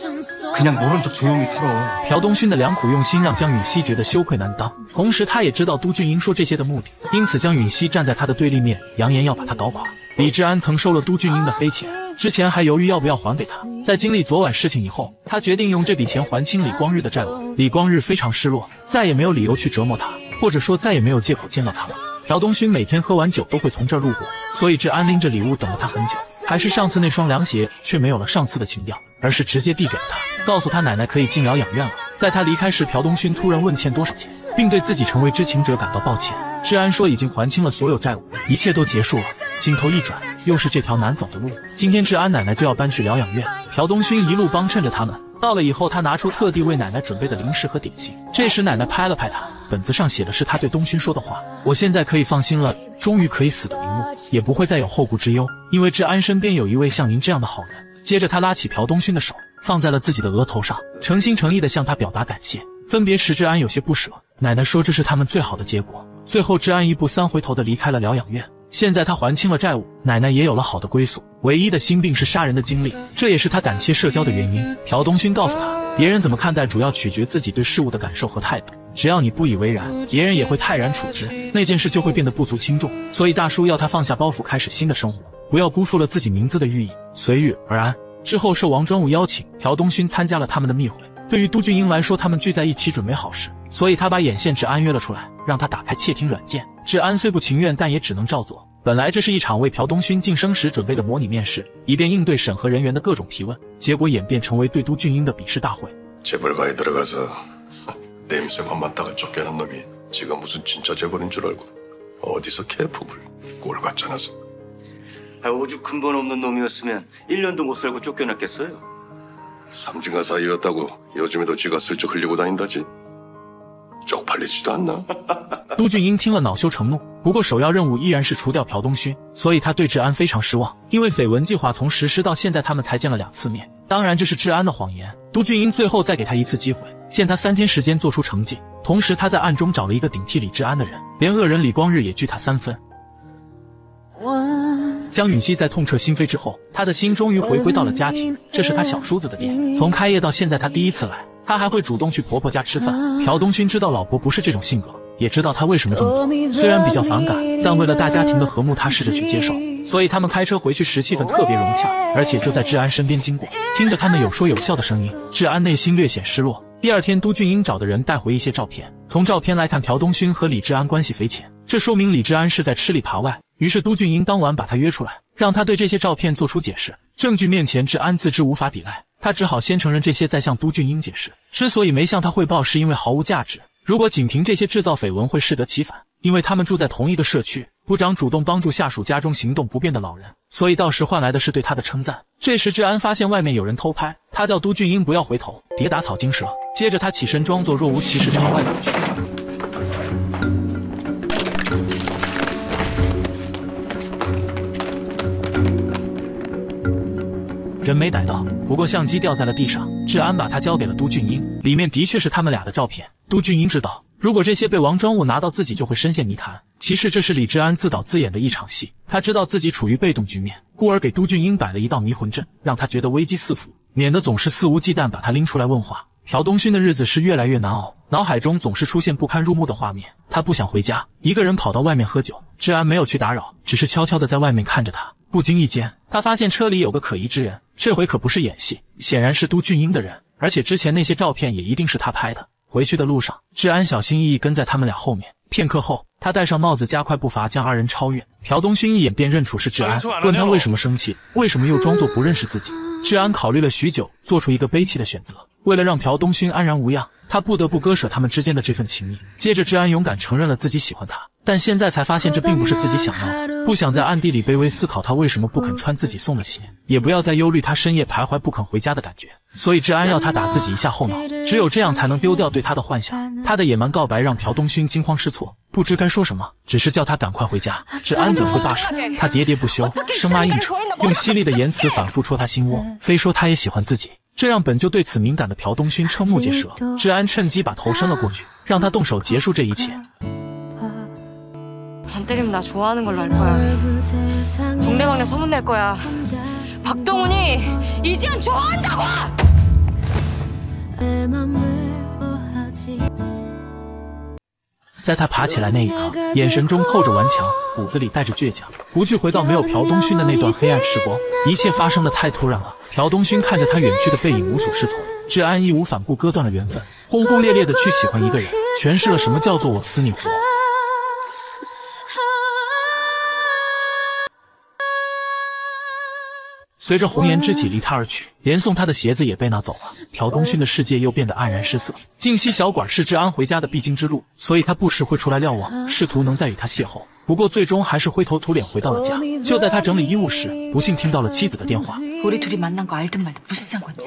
그냥 모른 척 조용히 살아. 朴东勋的良苦用心让江允熙觉得羞愧难当，同时他也知道都俊英说这些的目的，因此江允熙站在他的对立面，扬言要把他搞垮。李志安曾收了都俊英的黑钱。 之前还犹豫要不要还给他，在经历昨晚事情以后，他决定用这笔钱还清李光日的债务。李光日非常失落，再也没有理由去折磨他，或者说再也没有借口见到他了。朴东勋每天喝完酒都会从这儿路过，所以志安拎着礼物等了他很久，还是上次那双凉鞋，却没有了上次的情调，而是直接递给了他，告诉他奶奶可以进疗养院了。在他离开时，朴东勋突然问欠多少钱，并对自己成为知情者感到抱歉。志安说已经还清了所有债务，一切都结束了。 镜头一转，又是这条难走的路。今天志安奶奶就要搬去疗养院，朴东勋一路帮衬着他们。到了以后，他拿出特地为奶奶准备的零食和点心。这时奶奶拍了拍他，本子上写的是他对东勋说的话：“我现在可以放心了，终于可以死得瞑目，也不会再有后顾之忧，因为志安身边有一位像您这样的好人。”接着他拉起朴东勋的手，放在了自己的额头上，诚心诚意地向他表达感谢。分别时，志安有些不舍，奶奶说这是他们最好的结果。最后，志安一步三回头地离开了疗养院。 现在他还清了债务，奶奶也有了好的归宿。唯一的心病是杀人的经历，这也是他胆怯社交的原因。朴东勋告诉他，别人怎么看待，主要取决自己对事物的感受和态度。只要你不以为然，别人也会泰然处之，那件事就会变得不足轻重。所以大叔要他放下包袱，开始新的生活，不要辜负了自己名字的寓意，随遇而安。之后受王庄武邀请，朴东勋参加了他们的密会。对于都俊英来说，他们聚在一起准备好事，所以他把眼线志安约了出来，让他打开窃听软件。志安虽不情愿，但也只能照做。 本来这是一场为朴东勋晋升时准备的模拟面试，以便应对审核人员的各种提问，结果演变成为对都俊英的鄙视大会。 재벌가에 들어가서 냄새만 맡다가 쫓겨난 놈이 지가 무슨 진짜 재벌인 줄 알고 어디서 개품을 꼴 같잖아서. 아, 오죽 근본 없는 놈이었으면 일 년도 못 살고 쫓겨났겠어요? 삼진가 사이였다고 요즘에도 지가 슬쩍 흘리고 다닌다지. 쪽팔리지도 않나? 都俊英听了恼羞成怒，不过首要任务依然是除掉朴东勋，所以他对志安非常失望。因为绯闻计划从实施到现在，他们才见了两次面，当然这是志安的谎言。都俊英最后再给他一次机会，限他三天时间做出成绩。同时，他在暗中找了一个顶替李志安的人，连恶人李光日也拒他三分。江允熙在痛彻心扉之后，他的心终于回归到了家庭，这是他小叔子的店，从开业到现在，他第一次来。 他还会主动去婆婆家吃饭。朴东勋知道老婆不是这种性格，也知道他为什么这么做。虽然比较反感，但为了大家庭的和睦，他试着去接受。所以他们开车回去时，气氛特别融洽，而且就在志安身边经过，听着他们有说有笑的声音，志安内心略显失落。第二天，都俊英找的人带回一些照片，从照片来看，朴东勋和李志安关系匪浅，这说明李志安是在吃里扒外。于是都俊英当晚把他约出来，让他对这些照片做出解释。证据面前，志安自知无法抵赖。 他只好先承认这些，再向都俊英解释。之所以没向他汇报，是因为毫无价值。如果仅凭这些制造绯闻，会适得其反。因为他们住在同一个社区，部长主动帮助下属家中行动不便的老人， 所以到时换来的是对他的称赞。这时治安发现外面有人偷拍，他叫都俊英不要回头，别打草惊蛇。接着他起身装作若无其事朝外走去。人没逮到，不过相机掉在了地上，治安把它交给了都俊英，里面的确是他们俩的照片。都俊英知道，如果这些被王庄务拿到，自己就会深陷泥潭。其实这是李治安自导自演的一场戏，他知道自己处于被动局面，故而给都俊英摆了一道迷魂阵，让他觉得危机四伏，免得总是肆无忌惮把他拎出来问话。朴东勋的日子是越来越难熬，脑海中总是出现不堪入目的画面。他不想回家，一个人跑到外面喝酒。治安没有去打扰，只是悄悄地在外面看着他。不经意间，他发现车里有个可疑之人，这回可不是演戏，显然是都俊英的人，而且之前那些照片也一定是他拍的。回去的路上，治安小心翼翼跟在他们俩后面。片刻后，他戴上帽子，加快步伐将二人超越。朴东勋一眼便认出是治安，问他为什么生气，为什么又装作不认识自己。治安考虑了许久，做出一个悲戚的选择。为了让朴东勋安然无恙，他不得不割舍他们之间的这份情谊。接着治安勇敢承认了自己喜欢他，但现在才发现这并不是自己想要的，不想在暗地里卑微思考他为什么不肯穿自己送的鞋，也不要再忧虑他深夜徘徊不肯回家的感觉。所以治安要他打自己一下后脑，只有这样才能丢掉对他的幻想。他的野蛮告白让朴东勋惊慌失措，不知该说什么，只是叫他赶快回家。治安怎会罢手？他喋喋不休，生拉硬扯，用犀利的言辞反复戳他心窝，非说他也喜欢自己。这让本就对此敏感的朴东勋瞠目结舌。治安趁机把头伸了过去，让他动手结束这一切。 안 때리면 나 좋아하는 걸로 알 거야. 동네방네 소문낼 거야. 박동훈이 이지연 좋아한다고! 在他爬起来那一刻，眼神中透着顽强，骨子里带着倔强。不去回到没有朴东勋的那段黑暗时光，一切发生的太突然了。朴东勋看着他远去的背影，无所适从。治安义无反顾割断了缘分，轰轰烈烈的去喜欢一个人，诠释了什么叫做我死你活。 随着红颜知己离他而去，连送他的鞋子也被拿走了。朴东勋的世界又变得黯然失色。静溪小馆是治安回家的必经之路，所以他不时会出来瞭望，试图能再与他邂逅。不过最终还是灰头土脸回到了家。就在他整理衣物时，不幸听到了妻子的电话。 우리 둘이 만난 거 알든 말든 무슨 상관이야?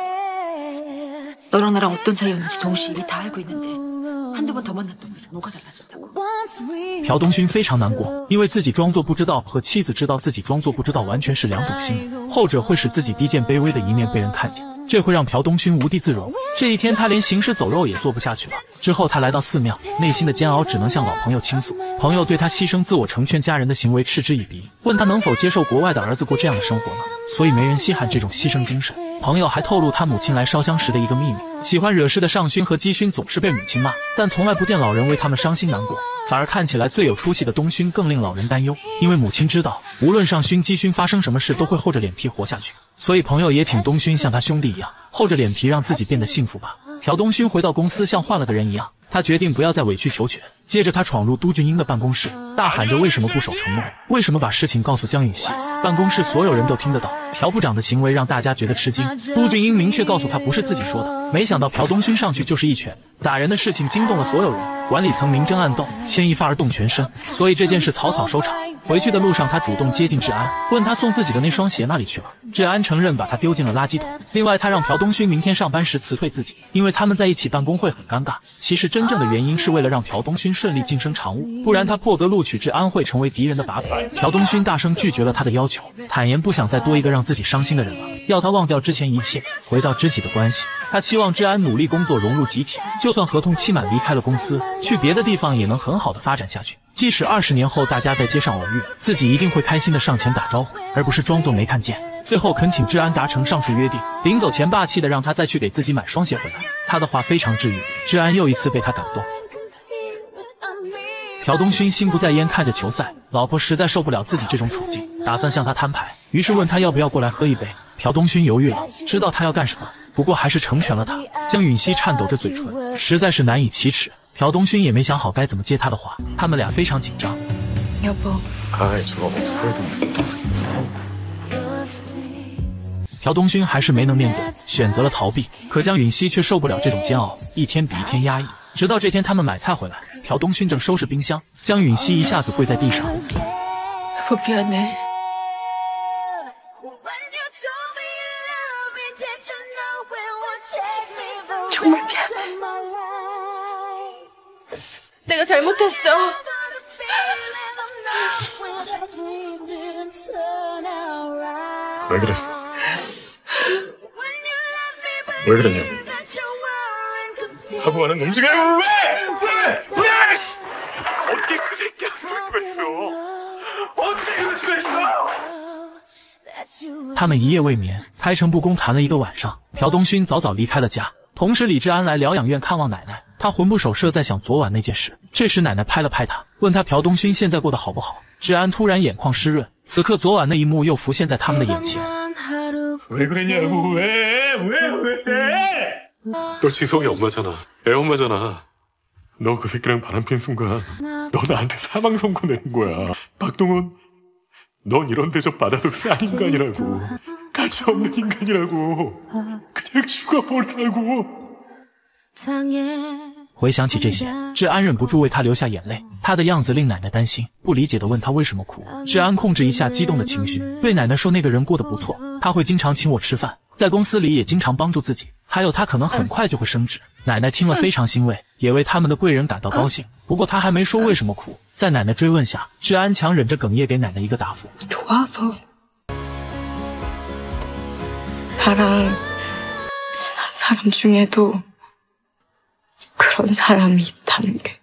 너랑 나랑 어떤 사이였는지 동시에 이미 다 알고 있는데 한두 번 더 만났다고 해서 뭐가 달라진다고? 朴东勋非常难过，因为自己装作不知道和妻子知道自己装作不知道完全是两种心理，后者会使自己低贱卑微的一面被人看见，这会让朴东勋无地自容。这一天，他连行尸走肉也做不下去了。之后，他来到寺庙，内心的煎熬只能向老朋友倾诉。朋友对他牺牲自我成全家人的行为嗤之以鼻，问他能否接受国外的儿子过这样的生活呢？所以没人稀罕这种牺牲精神。朋友还透露他母亲来烧香时的一个秘密：喜欢惹事的尚勋和基勋总是被母亲骂，但从来不见老人为他们伤心难过。 反而看起来最有出息的东勋更令老人担忧，因为母亲知道，无论尚勋、基勋发生什么事，都会厚着脸皮活下去。所以朋友也请东勋像他兄弟一样，厚着脸皮让自己变得幸福吧。朴东勋回到公司，像换了个人一样，他决定不要再委曲求全。接着他闯入都俊英的办公室，大喊着为什么不守承诺，为什么把事情告诉江允熙。办公室所有人都听得到。朴部长的行为让大家觉得吃惊。都俊英明确告诉他不是自己说的，没想到朴东勋上去就是一拳。 打人的事情惊动了所有人，管理层明争暗斗，牵一发而动全身，所以这件事草草收场。回去的路上，他主动接近治安，问他送自己的那双鞋哪里去了。治安承认把他丢进了垃圾桶。另外，他让朴东勋明天上班时辞退自己，因为他们在一起办公会很尴尬。其实真正的原因是为了让朴东勋顺利晋升常务，不然他破格录取治安会成为敌人的把柄。朴东勋大声拒绝了他的要求，坦言不想再多一个让自己伤心的人了，要他忘掉之前一切，回到知己的关系。他期望治安努力工作，融入集体。 就算合同期满离开了公司，去别的地方也能很好的发展下去。即使二十年后大家在街上偶遇，自己一定会开心的上前打招呼，而不是装作没看见。最后恳请治安达成上述约定，临走前霸气的让他再去给自己买双鞋回来。他的话非常治愈，治安又一次被他感动。朴东勋心不在焉看着球赛，老婆实在受不了自己这种处境，打算向他摊牌，于是问他要不要过来喝一杯。朴东勋犹豫了，知道他要干什么。 不过还是成全了他。江允熙颤抖着嘴唇，实在是难以启齿。朴东勋也没想好该怎么接他的话，他们俩非常紧张。 여보， 朴东勋还是没能面对，选择了逃避。可江允熙却受不了这种煎熬，一天比一天压抑。直到这天，他们买菜回来，朴东勋正收拾冰箱，江允熙一下子跪在地上。 여보 미안해. 정말 미안해. 내가 잘못했어. 왜 그랬어? 왜 그랬냐고. 하고 가는 놈 중에 왜? 왜? 왜? 어떻게 그 새끼야 그럴 수가 있어? 어떻게 그럴 수가 있어? 他们一夜未眠，开诚布公谈了一个晚上。朴东勋早早离开了家，同时李治安来疗养院看望奶奶。他魂不守舍在想昨晚那件事。这时奶奶拍了拍他，问他朴东勋现在过得好不好。治安突然眼眶湿润，此刻昨晚那一幕又浮现在他们的眼前。 왜 그랬냐고. 왜? 왜? 왜? 너 지성이 엄마잖아. 애 엄마잖아. 너 그 새끼랑 바람핀 순간 너 나한테 사망 선고 내는 거야. 박동원, 넌 이런 대접 받아도 싼 인간이라고. 가치 없는 인간이라고. 그냥 죽어버리라고. 回想起这些，治安忍不住为他流下眼泪。他的样子令奶奶担心，不理解地问他为什么哭。治安控制一下激动的情绪，对奶奶说：“那个人过得不错，他会经常请我吃饭，在公司里也经常帮助自己，还有他可能很快就会升职。”奶奶听了非常欣慰，也为他们的贵人感到高兴。不过他还没说为什么哭，在奶奶追问下，治安强忍着哽咽给奶奶一个答复。 좋아서 나랑 친한 사람 중에도 그런 사람이 있다는 게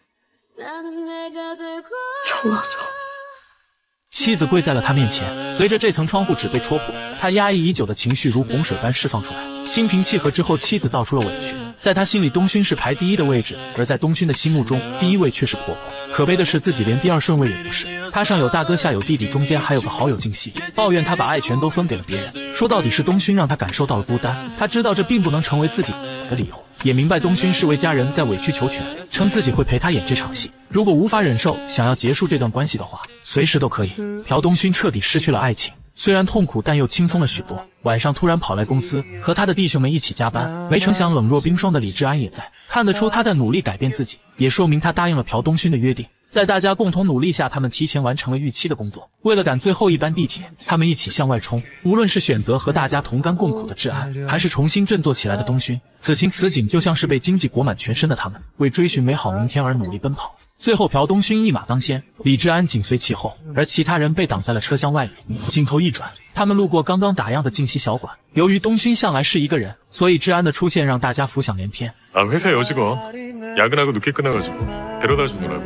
좋아서 妻子跪在了他面前，随着这层窗户纸被戳破，他压抑已久的情绪如洪水般释放出来。心平气和之后，妻子道出了委屈。在他心里，东勋是排第一的位置，而在东勋的心目中，第一位却是婆婆。可悲的是，自己连第二顺位也不是。他上有大哥，下有弟弟，中间还有个好友静熙，抱怨他把爱全都分给了别人，说到底是东勋让他感受到了孤单。他知道这并不能成为自己的理由，也明白东勋是为家人在委曲求全，称自己会陪他演这场戏。如果无法忍受，想要结束这段关系的话，随时都可以。朴东勋彻底失去了爱情。 虽然痛苦，但又轻松了许多。晚上突然跑来公司，和他的弟兄们一起加班。没成想冷若冰霜的李治安也在，看得出他在努力改变自己，也说明他答应了朴东勋的约定。在大家共同努力下，他们提前完成了预期的工作。为了赶最后一班地铁，他们一起向外冲。无论是选择和大家同甘共苦的治安，还是重新振作起来的东勋，此情此景就像是被荆棘裹满全身的他们，为追寻美好明天而努力奔跑。 最后，朴东勋一马当先，李治安紧随其后，而其他人被挡在了车厢外面。镜头一转，他们路过刚刚打烊的静熙小馆。由于东勋向来是一个人，所以治安的出现让大家浮想联翩。 아, 회사 여직원 야근하고 늦게 끝나가지고 데려다 주느라고.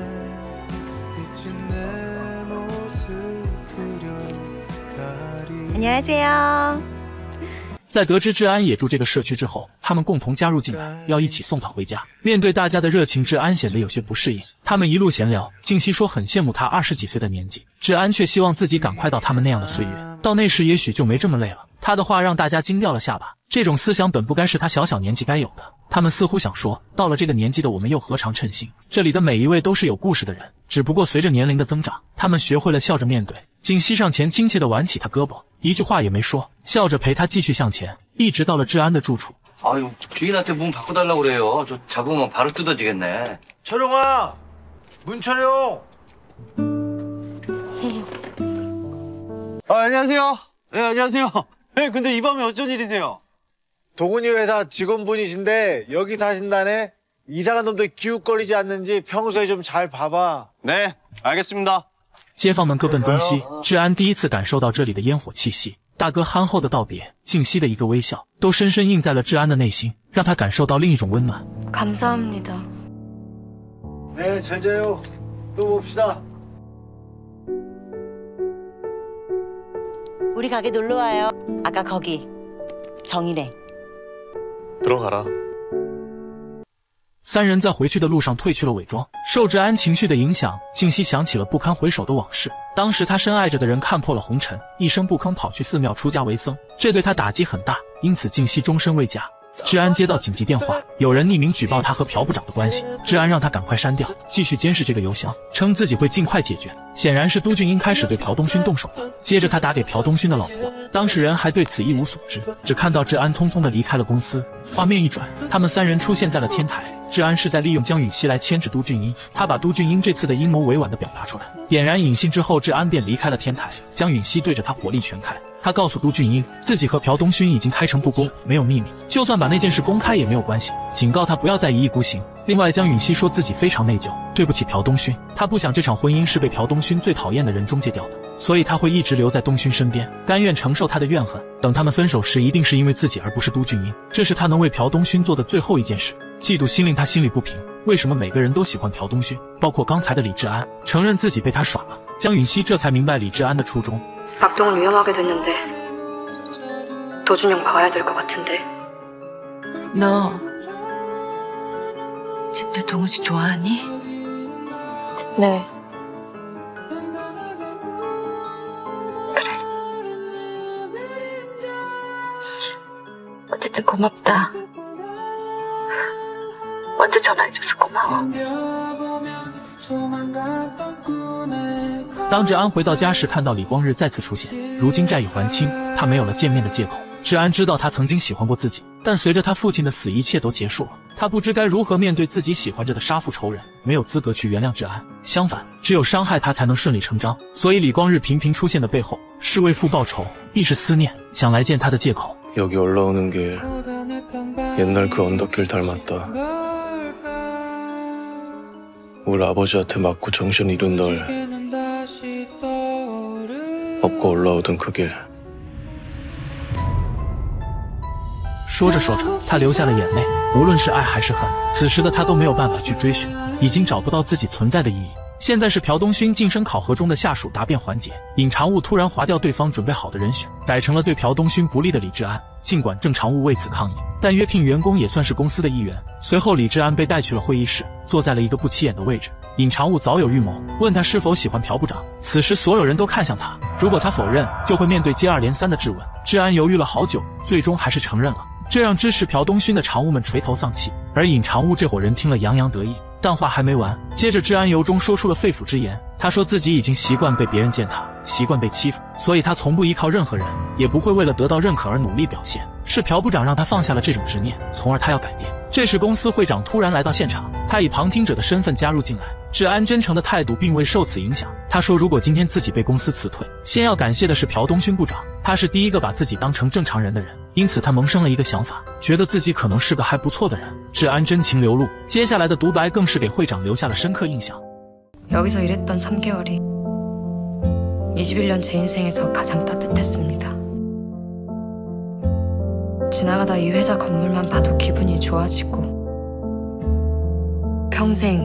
안녕하세요. 在得知治安也住这个社区之后，他们共同加入进来，要一起送他回家。面对大家的热情，治安显得有些不适应。他们一路闲聊，静熙说很羡慕他二十几岁的年纪，治安却希望自己赶快到他们那样的岁月，到那时也许就没这么累了。他的话让大家惊掉了下巴，这种思想本不该是他小小年纪该有的。他们似乎想说，到了这个年纪的我们又何尝称心？这里的每一位都是有故事的人，只不过随着年龄的增长，他们学会了笑着面对。静熙上前亲切地挽起他胳膊，一句话也没说，笑着陪他继续向前，一直到了治安的住处。 아유, 주인한테 문 바꿔달라고 그래요. 저 잡으면 바로 뜯어지겠네. 철용아! 문철용! 아, 안녕하세요. 예, 네, 안녕하세요. 예, 네, 근데 이 밤에 어쩐 일이세요? 도군이 회사 직원분이신데 여기 사신다네? 이상한 놈들 기웃거리지 않는지 평소에 좀 잘 봐봐. 네, 알겠습니다. 街坊们各奔东西，治安第一次感受到这里的烟火气息。大哥憨厚的道别，静熙的一个微笑，都深深印在了治安的内心，让他感受到另一种温暖。 감사합니다. 네, 잘 자요. 또 봅시다. 우리 가게 놀러 와요. 아까 거기 정이네. 들어가라. 三人在回去的路上褪去了伪装，受治安情绪的影响，静熙想起了不堪回首的往事。当时他深爱着的人看破了红尘，一声不吭跑去寺庙出家为僧，这对他打击很大，因此静熙终身未嫁。治安接到紧急电话，有人匿名举报他和朴部长的关系，治安让他赶快删掉，继续监视这个邮箱，称自己会尽快解决。显然是都俊英开始对朴东勋动手了。接着他打给朴东勋的老婆，当事人还对此一无所知，只看到治安匆匆地离开了公司。画面一转，他们三人出现在了天台。 治安是在利用江允熙来牵制都俊英，他把都俊英这次的阴谋委婉地表达出来。点燃引信之后，治安便离开了天台。江允熙对着他火力全开， 他告诉都俊英，自己和朴东勋已经开诚布公，没有秘密，就算把那件事公开也没有关系，警告他不要再一意孤行。另外，江允熙说自己非常内疚，对不起朴东勋，他不想这场婚姻是被朴东勋最讨厌的人终结掉的，所以他会一直留在东勋身边，甘愿承受他的怨恨。等他们分手时，一定是因为自己而不是都俊英，这是他能为朴东勋做的最后一件事。嫉妒心令他心里不平，为什么每个人都喜欢朴东勋，包括刚才的李志安，承认自己被他耍了。江允熙这才明白李志安的初衷。 박동은 위험하게 됐는데 도준영 막아야 될 것 같은데. 너 진짜 동훈 씨 좋아하니? 네. 그래. 어쨌든 고맙다. 먼저 전화해줘서 고마워. 当志安回到家时，看到李光日再次出现。如今债已还清，他没有了见面的借口。志安知道他曾经喜欢过自己，但随着他父亲的死，一切都结束了。他不知该如何面对自己喜欢着的杀父仇人，没有资格去原谅志安。相反，只有伤害他才能顺理成章。所以李光日频频出现的背后，是为父报仇，亦是思念，想来见他的借口。 여기 올라오는 길 옛날 그 언덕길 닮았다. 우리 아버지한테 맞고 정신 잃은 널 업고 올라오던 그 길. 说着说着，他流下了眼泪。无论是爱还是恨，此时的他都没有办法去追寻，已经找不到自己存在的意义。现在是朴东勋晋升考核中的下属答辩环节，尹长务突然划掉对方准备好的人选，改成了对朴东勋不利的李志安。尽管郑常务为此抗议，但约聘员工也算是公司的一员。随后，李志安被带去了会议室，坐在了一个不起眼的位置。尹常务早有预谋，问他是否喜欢朴部长。此时，所有人都看向他，如果他否认，就会面对接二连三的质问。志安犹豫了好久，最终还是承认了，这让支持朴东勋的常务们垂头丧气。而尹常务这伙人听了洋洋得意。 但话还没完，接着志安由衷说出了肺腑之言。他说自己已经习惯被别人践踏，习惯被欺负，所以他从不依靠任何人，也不会为了得到认可而努力表现。是朴部长让他放下了这种执念，从而他要改变。这时，公司会长突然来到现场，他以旁听者的身份加入进来。志安真诚的态度并未受此影响。他说，如果今天自己被公司辞退，先要感谢的是朴东勋部长，他是第一个把自己当成正常人的人。 因此，他萌生了一个想法，觉得自己可能是个还不错的人。志安真情流露，接下来的独白更是给会长留下了深刻印象。 여기서 일했던 삼 개월이 이십일 년 제 인생에서 가장 따뜻했습니다. 지나가다 이 회사 건물만 봐도 기분이 좋아지고 평생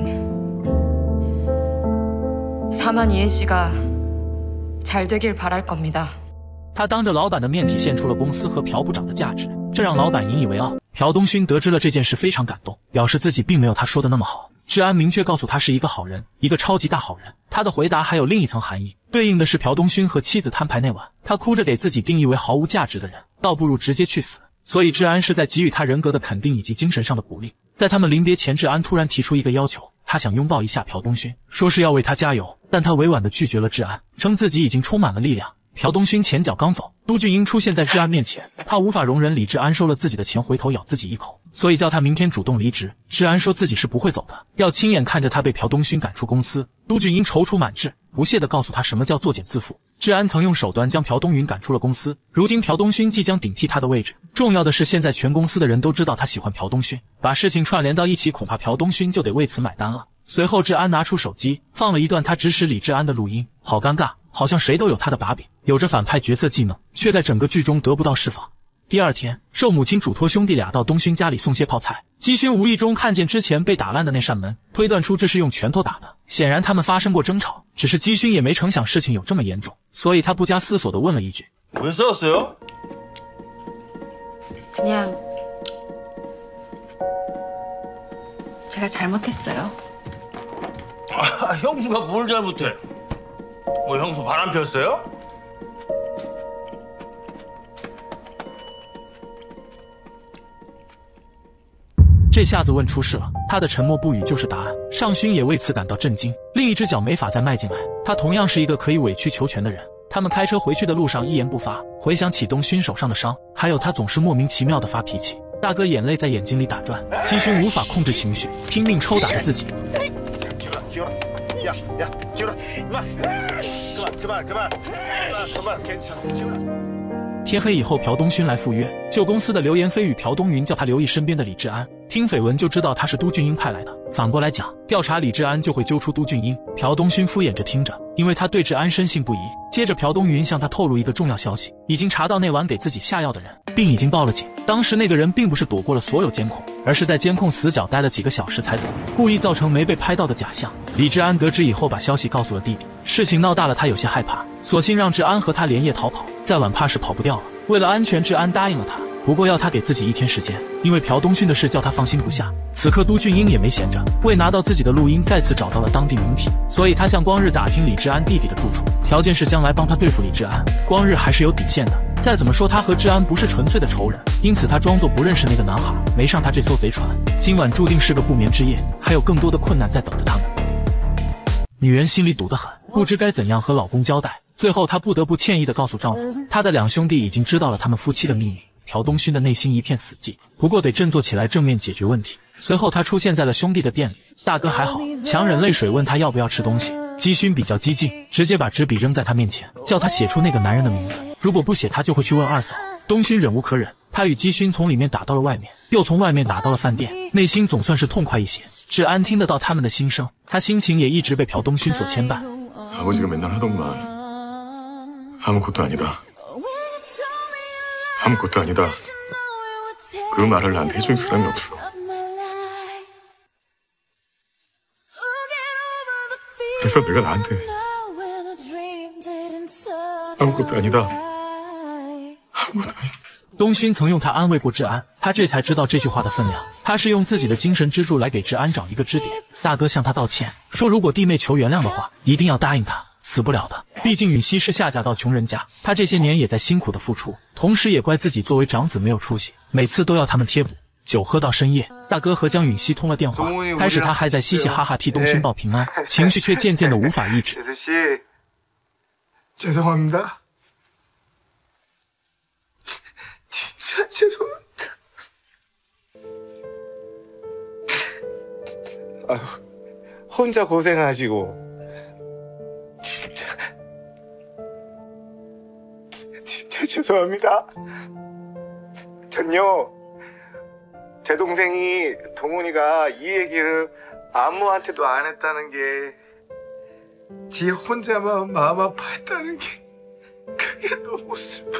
사만 이해 씨가 잘 되길 바랄 겁니다. 他当着老板的面体现出了公司和朴部长的价值，这让老板引以为傲。朴东勋得知了这件事非常感动，表示自己并没有他说的那么好。志安明确告诉他是一个好人，一个超级大好人。他的回答还有另一层含义，对应的是朴东勋和妻子摊牌那晚，他哭着给自己定义为毫无价值的人，倒不如直接去死。所以志安是在给予他人格的肯定以及精神上的鼓励。在他们临别前，志安突然提出一个要求，他想拥抱一下朴东勋，说是要为他加油，但他委婉地拒绝了志安，称自己已经充满了力量。 朴东勋前脚刚走，都俊英出现在志安面前，他无法容忍李志安收了自己的钱回头咬自己一口，所以叫他明天主动离职。志安说自己是不会走的，要亲眼看着他被朴东勋赶出公司。都俊英踌躇满志，不屑地告诉他什么叫作茧自缚。志安曾用手段将朴东云赶出了公司，如今朴东勋即将顶替他的位置。重要的是，现在全公司的人都知道他喜欢朴东勋，把事情串联到一起，恐怕朴东勋就得为此买单了。随后，志安拿出手机，放了一段他指使李志安的录音，好尴尬。 好像谁都有他的把柄，有着反派角色技能，却在整个剧中得不到释放。第二天，受母亲嘱托，兄弟俩到东勋家里送些泡菜。基勋无意中看见之前被打烂的那扇门，推断出这是用拳头打的。显然他们发生过争吵，只是基勋也没成想事情有这么严重，所以他不加思索地问了一句：“ 왜 싸웠어요？ 그냥 제가 잘못했어요. 아, 형수가 뭘 잘못해? 뭐 형수 바람 폈어요? 这下子问出事了，他的沉默不语就是答案。尚勋也为此感到震惊，另一只脚没法再迈进来。他同样是一个可以委曲求全的人。他们开车回去的路上一言不发，回想起东勋手上的伤，还有他总是莫名其妙的发脾气。大哥眼泪在眼睛里打转，基勋无法控制情绪，拼命抽打着自己。 야, 야, 지훈아, 그만, 그만, 그만, 그만, 그만, 괜찮아, 지훈아. 天黑以后，朴东勋来赴约，旧公司的流言蜚语，朴东云叫他留意身边的李志安，听绯闻就知道他是都俊英派来的。反过来讲，调查李志安就会揪出都俊英。朴东勋敷衍着听着，因为他对志安深信不疑。接着，朴东云向他透露一个重要消息，已经查到那晚给自己下药的人，并已经报了警。当时那个人并不是躲过了所有监控，而是在监控死角待了几个小时才走，故意造成没被拍到的假象。李志安得知以后，把消息告诉了弟弟，事情闹大了，他有些害怕，索性让志安和他连夜逃跑，再晚怕是跑不掉了。为了安全，志安答应了他，不过要他给自己一天时间，因为朴东勋的事叫他放心不下。此刻都俊英也没闲着，为拿到自己的录音，再次找到了当地名品，所以他向光日打听李志安弟弟的住处，条件是将来帮他对付李志安。光日还是有底线的，再怎么说他和志安不是纯粹的仇人，因此他装作不认识那个男孩，没上他这艘贼船。今晚注定是个不眠之夜，还有更多的困难在等着他们。女人心里堵得很，不知该怎样和老公交代，最后她不得不歉意地告诉丈夫，她的两兄弟已经知道了他们夫妻的秘密。朴东勋的内心一片死寂，不过得振作起来，正面解决问题。随后他出现在了兄弟的店里，大哥还好，强忍泪水问他要不要吃东西。基勋比较激进，直接把纸笔扔在他面前，叫他写出那个男人的名字，如果不写他就会去问二嫂。东勋忍无可忍，他与基勋从里面打到了外面，又从外面打到了饭店，内心总算是痛快一些。志安听得到他们的心声，他心情也一直被朴东勋所牵绊。 아버지가 맨날 하던 말 아무것도 아니다 아무것도 아니다 그 말을 나한테 해준 사람이 없어 그래서 내가 나한테 아무것도 아니다 아무것도 아니다 东勋曾用他安慰过志安，他这才知道这句话的分量。他是用自己的精神支柱来给志安找一个支点。大哥向他道歉，说如果弟妹求原谅的话，一定要答应他，死不了的。毕竟允熙是下嫁到穷人家，他这些年也在辛苦的付出，同时也怪自己作为长子没有出息，每次都要他们贴补。酒喝到深夜，大哥和江允熙通了电话，开始他还在嘻嘻哈哈替东勋报平安，情绪却渐渐的无法抑制。 재수씨 죄송합니다 진짜 죄송합니다. 아유, 혼자 고생하시고 진짜 진짜 죄송합니다. 전요 제 동생이 동훈이가 이 얘기를 아무한테도 안 했다는 게 지 혼자만 마음 아파했다는 게 그게 너무 슬픔.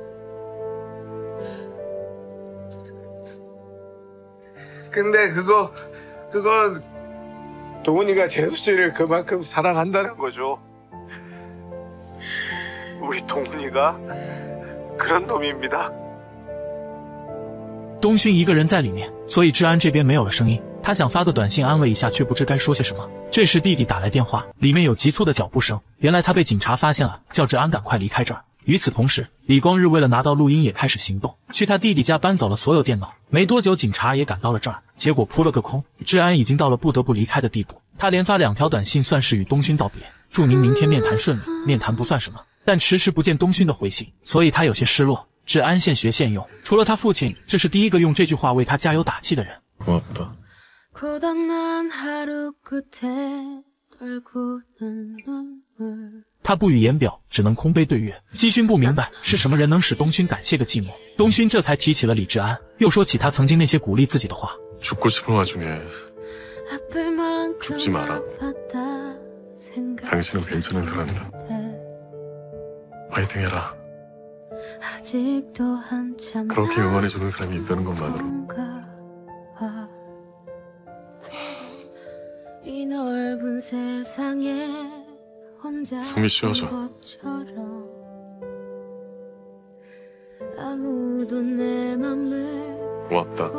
근데 그거 그건 동훈이가 재수 씨를 그만큼 사랑한다는 거죠. 우리 동훈이가 그런 놈입니다. 东勋一个人在里面，所以志安这边没有了声音。他想发个短信安慰一下，却不知该说些什么。这时弟弟打来电话，里面有急促的脚步声。原来他被警察发现了，叫志安赶快离开这儿。与此同时，李光日为了拿到录音也开始行动，去他弟弟家搬走了所有电脑。没多久，警察也赶到了这儿，结果扑了个空。志安已经到了不得不离开的地步。他连发两条短信，算是与东勋道别，祝您明天面谈顺利。面谈不算什么，但迟迟不见东勋的回信，所以他有些失落。 志安现学现用，除了他父亲，这是第一个用这句话为他加油打气的人。 고맙다. 他不语言表，只能空杯对月。基勋不明白是什么人能使东勋感谢个寂寞，东勋这才提起了李志安，又说起他曾经那些鼓励自己的话。 죽고 싶은 와중에 죽지 마라. 당신은 괜찮은 사람이다. 화이팅 해라. 그렇게 응원해주는 사람이 있다는 것만으로 숨이 쉬어져. 고맙다.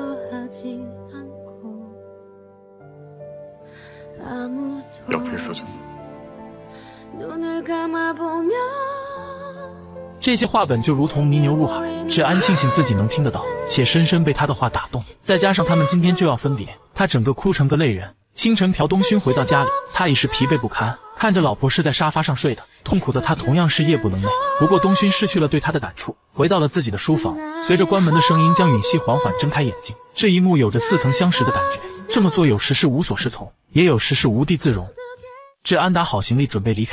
옆에 있어줬어. 这些话本就如同弥牛入海，志安庆幸自己能听得到，且深深被他的话打动。再加上他们今天就要分别，他整个哭成个泪人。清晨，朴东勋回到家里，他已是疲惫不堪，看着老婆是在沙发上睡的，痛苦的他同样是夜不能寐。不过东勋失去了对他的感触，回到了自己的书房。随着关门的声音，江允熙缓缓睁开眼睛。这一幕有着似曾相识的感觉。这么做有时是无所适从，也有时是无地自容。志安打好行李，准备离开这里。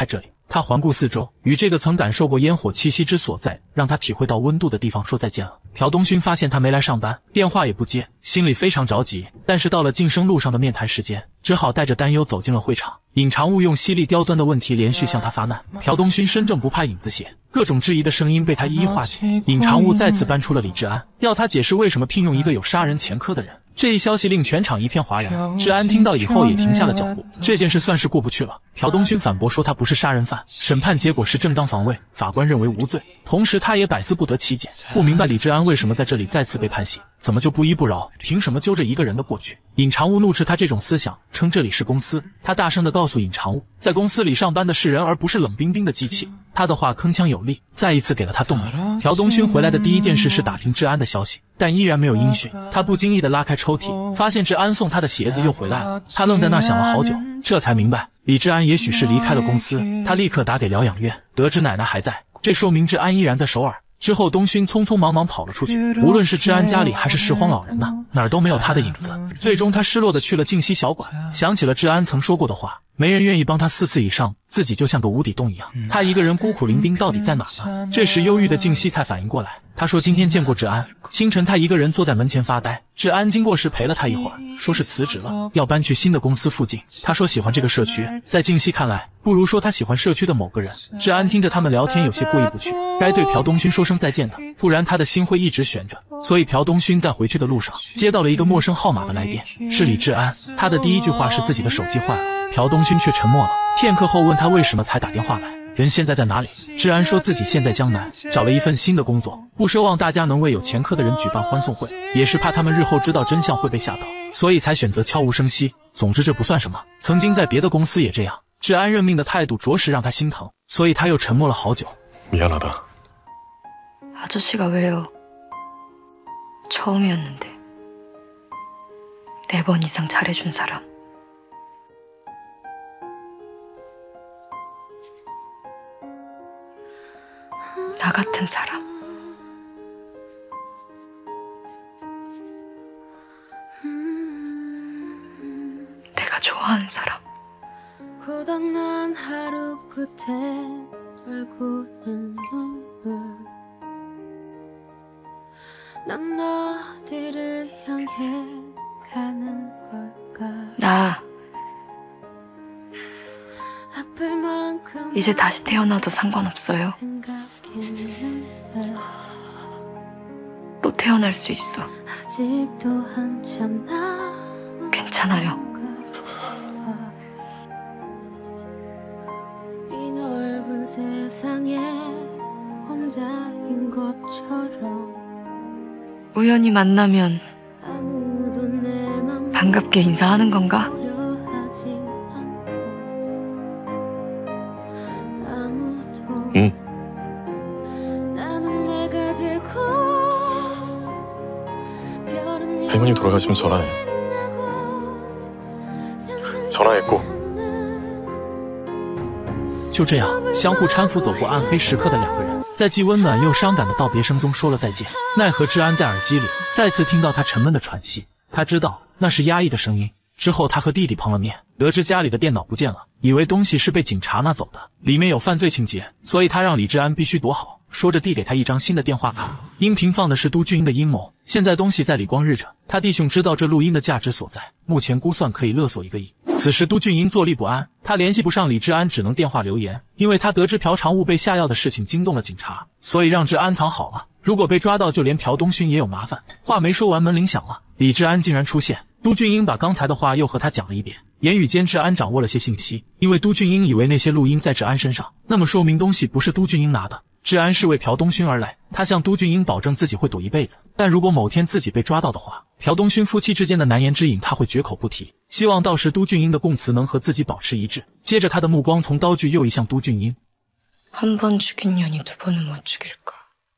他环顾四周，与这个曾感受过烟火气息之所在，让他体会到温度的地方说再见了。朴东勋发现他没来上班，电话也不接，心里非常着急。但是到了晋升路上的面谈时间，只好带着担忧走进了会场。尹长悟用犀利刁钻的问题连续向他发难，朴东勋身正不怕影子斜，各种质疑的声音被他一一化解。尹长悟再次搬出了李治安，要他解释为什么聘用一个有杀人前科的人。这一消息令全场一片哗然，治安听到以后也停下了脚步。这件事算是过不去了。朴东勋反驳说他不是杀人犯，审判结果是正当防卫，法官认为无罪。同时他也百思不得其解，不明白李治安为什么在这里再次被判刑，怎么就不依不饶，凭什么揪着一个人的过去？尹长悟怒斥他这种思想，称这里是公司。他大声地告诉尹长悟，在公司里上班的是人，而不是冷冰冰的机器。他的话铿锵有力，再一次给了他动力。朴东勋回来的第一件事是打听治安的消息，但依然没有音讯。他不经意地拉开抽屉，发现治安送他的鞋子又回来了。他愣在那想了好久，这才明白李治安也许是离开了公司。他立刻打给疗养院，得知奶奶还在，这说明治安依然在首尔。之后东勋匆匆忙忙跑了出去，无论是治安家里还是拾荒老人那，哪儿都没有他的影子。最终他失落地去了静西小馆，想起了治安曾说过的话，没人愿意帮他四次以上，自己就像个无底洞一样。他一个人孤苦伶仃，到底在哪呢？这时忧郁的静西才反应过来，他说今天见过治安。清晨他一个人坐在门前发呆，治安经过时陪了他一会儿，说是辞职了，要搬去新的公司附近。他说喜欢这个社区，在静西看来，不如说他喜欢社区的某个人。治安听着他们聊天有些过意不去，该对朴东勋说声再见的，不然他的心会一直悬着。所以朴东勋在回去的路上接到了一个陌生号码的来电，是李治安。他的第一句话是自己的手机坏了，朴东勋却沉默了。片刻后问他为什么才打电话来，人现在在哪里？治安说自己现在江南，找了一份新的工作，不奢望大家能为有前科的人举办欢送会，也是怕他们日后知道真相会被吓到，所以才选择悄无声息。总之这不算什么，曾经在别的公司也这样。治安认命的态度着实让他心疼，所以他又沉默了好久。 미안하다。 아저씨가 왜요? 처음이었는데 네 번 이상 잘해준 사람. 나 같은 사람. 내가 좋아하는 사람. 고단한 하루 끝에 떨구는 눈물. 난 어디를 향해 가는 걸까? 나 이제 다시 태어나도 상관없어요. 또 태어날 수 있어. 괜찮아요. 이 넓은 세상에 혼자인 것처럼 우연히 만나면 반갑게 인사하는 건가? 응. 할머니 돌아가시면 전화해. 전화했고. 就这样，相互搀扶走过暗黑时刻的两个人，在既温暖又伤感的道别声中说了再见。奈何治安在耳机里再次听到他沉闷的喘息，他知道那是压抑的声音。之后他和弟弟碰了面，得知家里的电脑不见了，以为东西是被警察拿走的，里面有犯罪情节，所以他让李治安必须躲好，说着递给他一张新的电话卡。音频放的是都俊英的阴谋，现在东西在李光日着，他弟兄知道这录音的价值所在，目前估算可以勒索一个亿。此时都俊英坐立不安，他联系不上李治安，只能电话留言，因为他得知朴长悟被下药的事情惊动了警察，所以让治安藏好了，如果被抓到就连朴东勋也有麻烦。话没说完，门铃响了，李治安竟然出现。都俊英把刚才的话又和他讲了一遍，言语间治安掌握了些信息，因为都俊英以为那些录音在治安身上，那么说明东西不是都俊英拿的，治安是为朴东勋而来。他向都俊英保证自己会躲一辈子，但如果某天自己被抓到的话，朴东勋夫妻之间的难言之隐他会绝口不提，希望到时都俊英的供词能和自己保持一致。接着他的目光从刀具又移向都俊英。한 번 죽인 년이 두 번은 못 죽일까?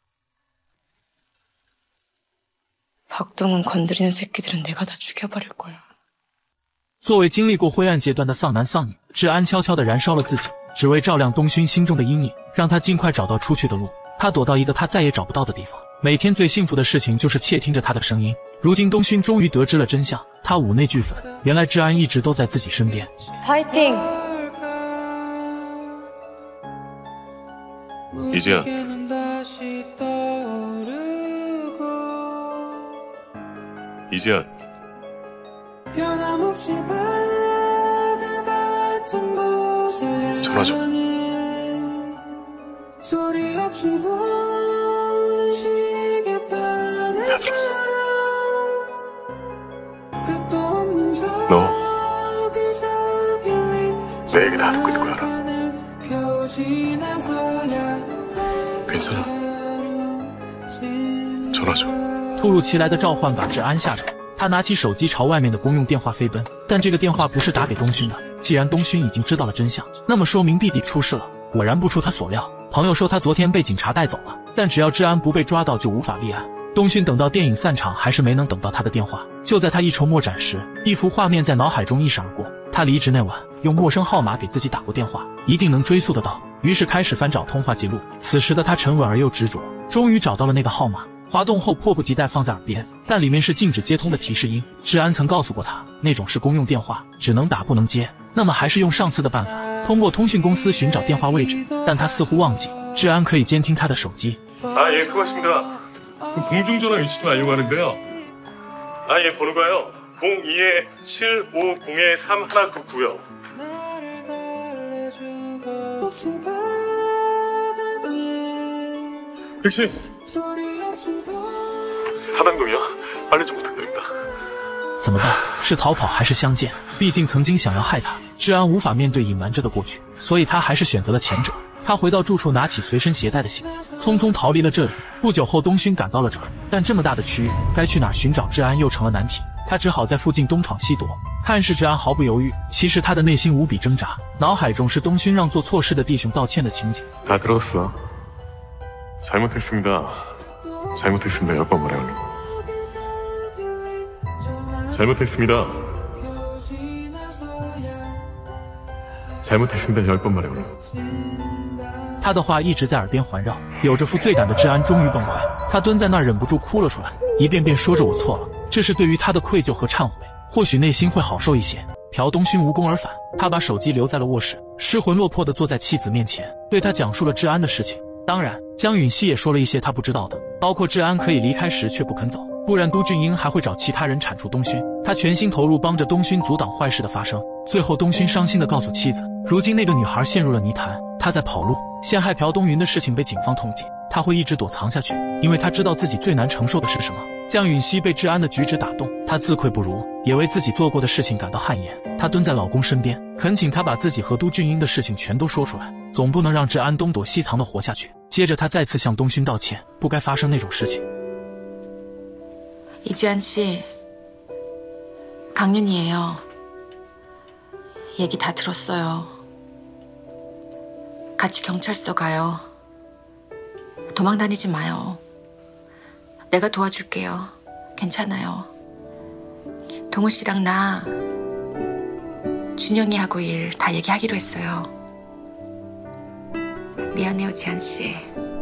박동은 건드리는 새끼들은 내가 다 죽여버릴 거야. 作为经历过灰暗阶段的丧男丧女，治安悄悄地燃烧了自己，只为照亮东勋心中的阴影，让他尽快找到出去的路。他躲到一个他再也找不到的地方，每天最幸福的事情就是窃听着他的声音。如今东勋终于得知了真相，他五内俱焚，原来治安一直都在自己身边。 파이팅! 이지야. 이지야. 전화 줘. 다 들었어. 너 내 얘기 다 듣고 있는 거 알아. 괜찮아. 전화 줘. 突如其来的召唤把治安吓着了，他拿起手机朝外面的公用电话飞奔，但这个电话不是打给东勋的。既然东勋已经知道了真相，那么说明弟弟出事了。果然不出他所料，朋友说他昨天被警察带走了，但只要治安不被抓到，就无法立案。东勋等到电影散场，还是没能等到他的电话。就在他一筹莫展时，一幅画面在脑海中一闪而过。他离职那晚，用陌生号码给自己打过电话，一定能追溯得到。于是开始翻找通话记录。此时的他沉稳而又执着，终于找到了那个号码。滑动后迫不及待放在耳边，但里面是禁止接通的提示音。治安曾告诉过他，那种是公用电话，只能打不能接。那么还是用上次的办法，通过通讯公司寻找电话位置。但他似乎忘记，治安可以监听他的手机。 아, 예, 수고하십니다. 공중전화 위치 좀 알려고 하는데요. 아, 예, 번호가요. 공이 칠오공 삼일구구요. 택시. 사당동이요. 빨리 좀 부탁드립니다. 怎么办？是逃跑还是相见？毕竟曾经想要害他，治安无法面对隐瞒着的过去，所以他还是选择了前者。他回到住处，拿起随身携带的行李，匆匆逃离了这里。不久后，东勋赶到了这儿，但这么大的区域，该去哪儿寻找治安又成了难题。他只好在附近东闯西躲。看似治安毫不犹豫，其实他的内心无比挣扎，脑海中是东勋让做错事的弟兄道歉的情景。 다 들었어. 잘못했습니다. 잘못했습니다. 열 번 말해요. 잘못했습니다. 잘못했습니다. 열 번 말해요. 他的话一直在耳边环绕，有着负罪感的治安终于崩溃，他蹲在那儿忍不住哭了出来，一遍遍说着我错了。这是对于他的愧疚和忏悔，或许内心会好受一些。朴东勋无功而返，他把手机留在了卧室，失魂落魄地坐在妻子面前，对他讲述了治安的事情。当然，江允熙也说了一些他不知道的，包括治安可以离开时却不肯走，不然都俊英还会找其他人铲除东勋。他全心投入帮着东勋阻挡坏事的发生。最后，东勋伤心地告诉妻子，如今那个女孩陷入了泥潭，她在跑路。陷害朴东云的事情被警方通缉，他会一直躲藏下去，因为他知道自己最难承受的是什么。江允熙被治安的举止打动，她自愧不如，也为自己做过的事情感到汗颜。她蹲在老公身边，恳请他把自己和都俊英的事情全都说出来，总不能让治安东躲西藏的活下去。接着，他再次向东勋道歉，不该发生那种事情。 이지한 씨, 강윤이에요. 얘기 다 들었어요. 같이 경찰서 가요. 도망 다니지 마요. 내가 도와줄게요. 괜찮아요. 동우 씨랑 나 준영이하고 일 다 얘기하기로 했어요. 미안해요, 지한 씨.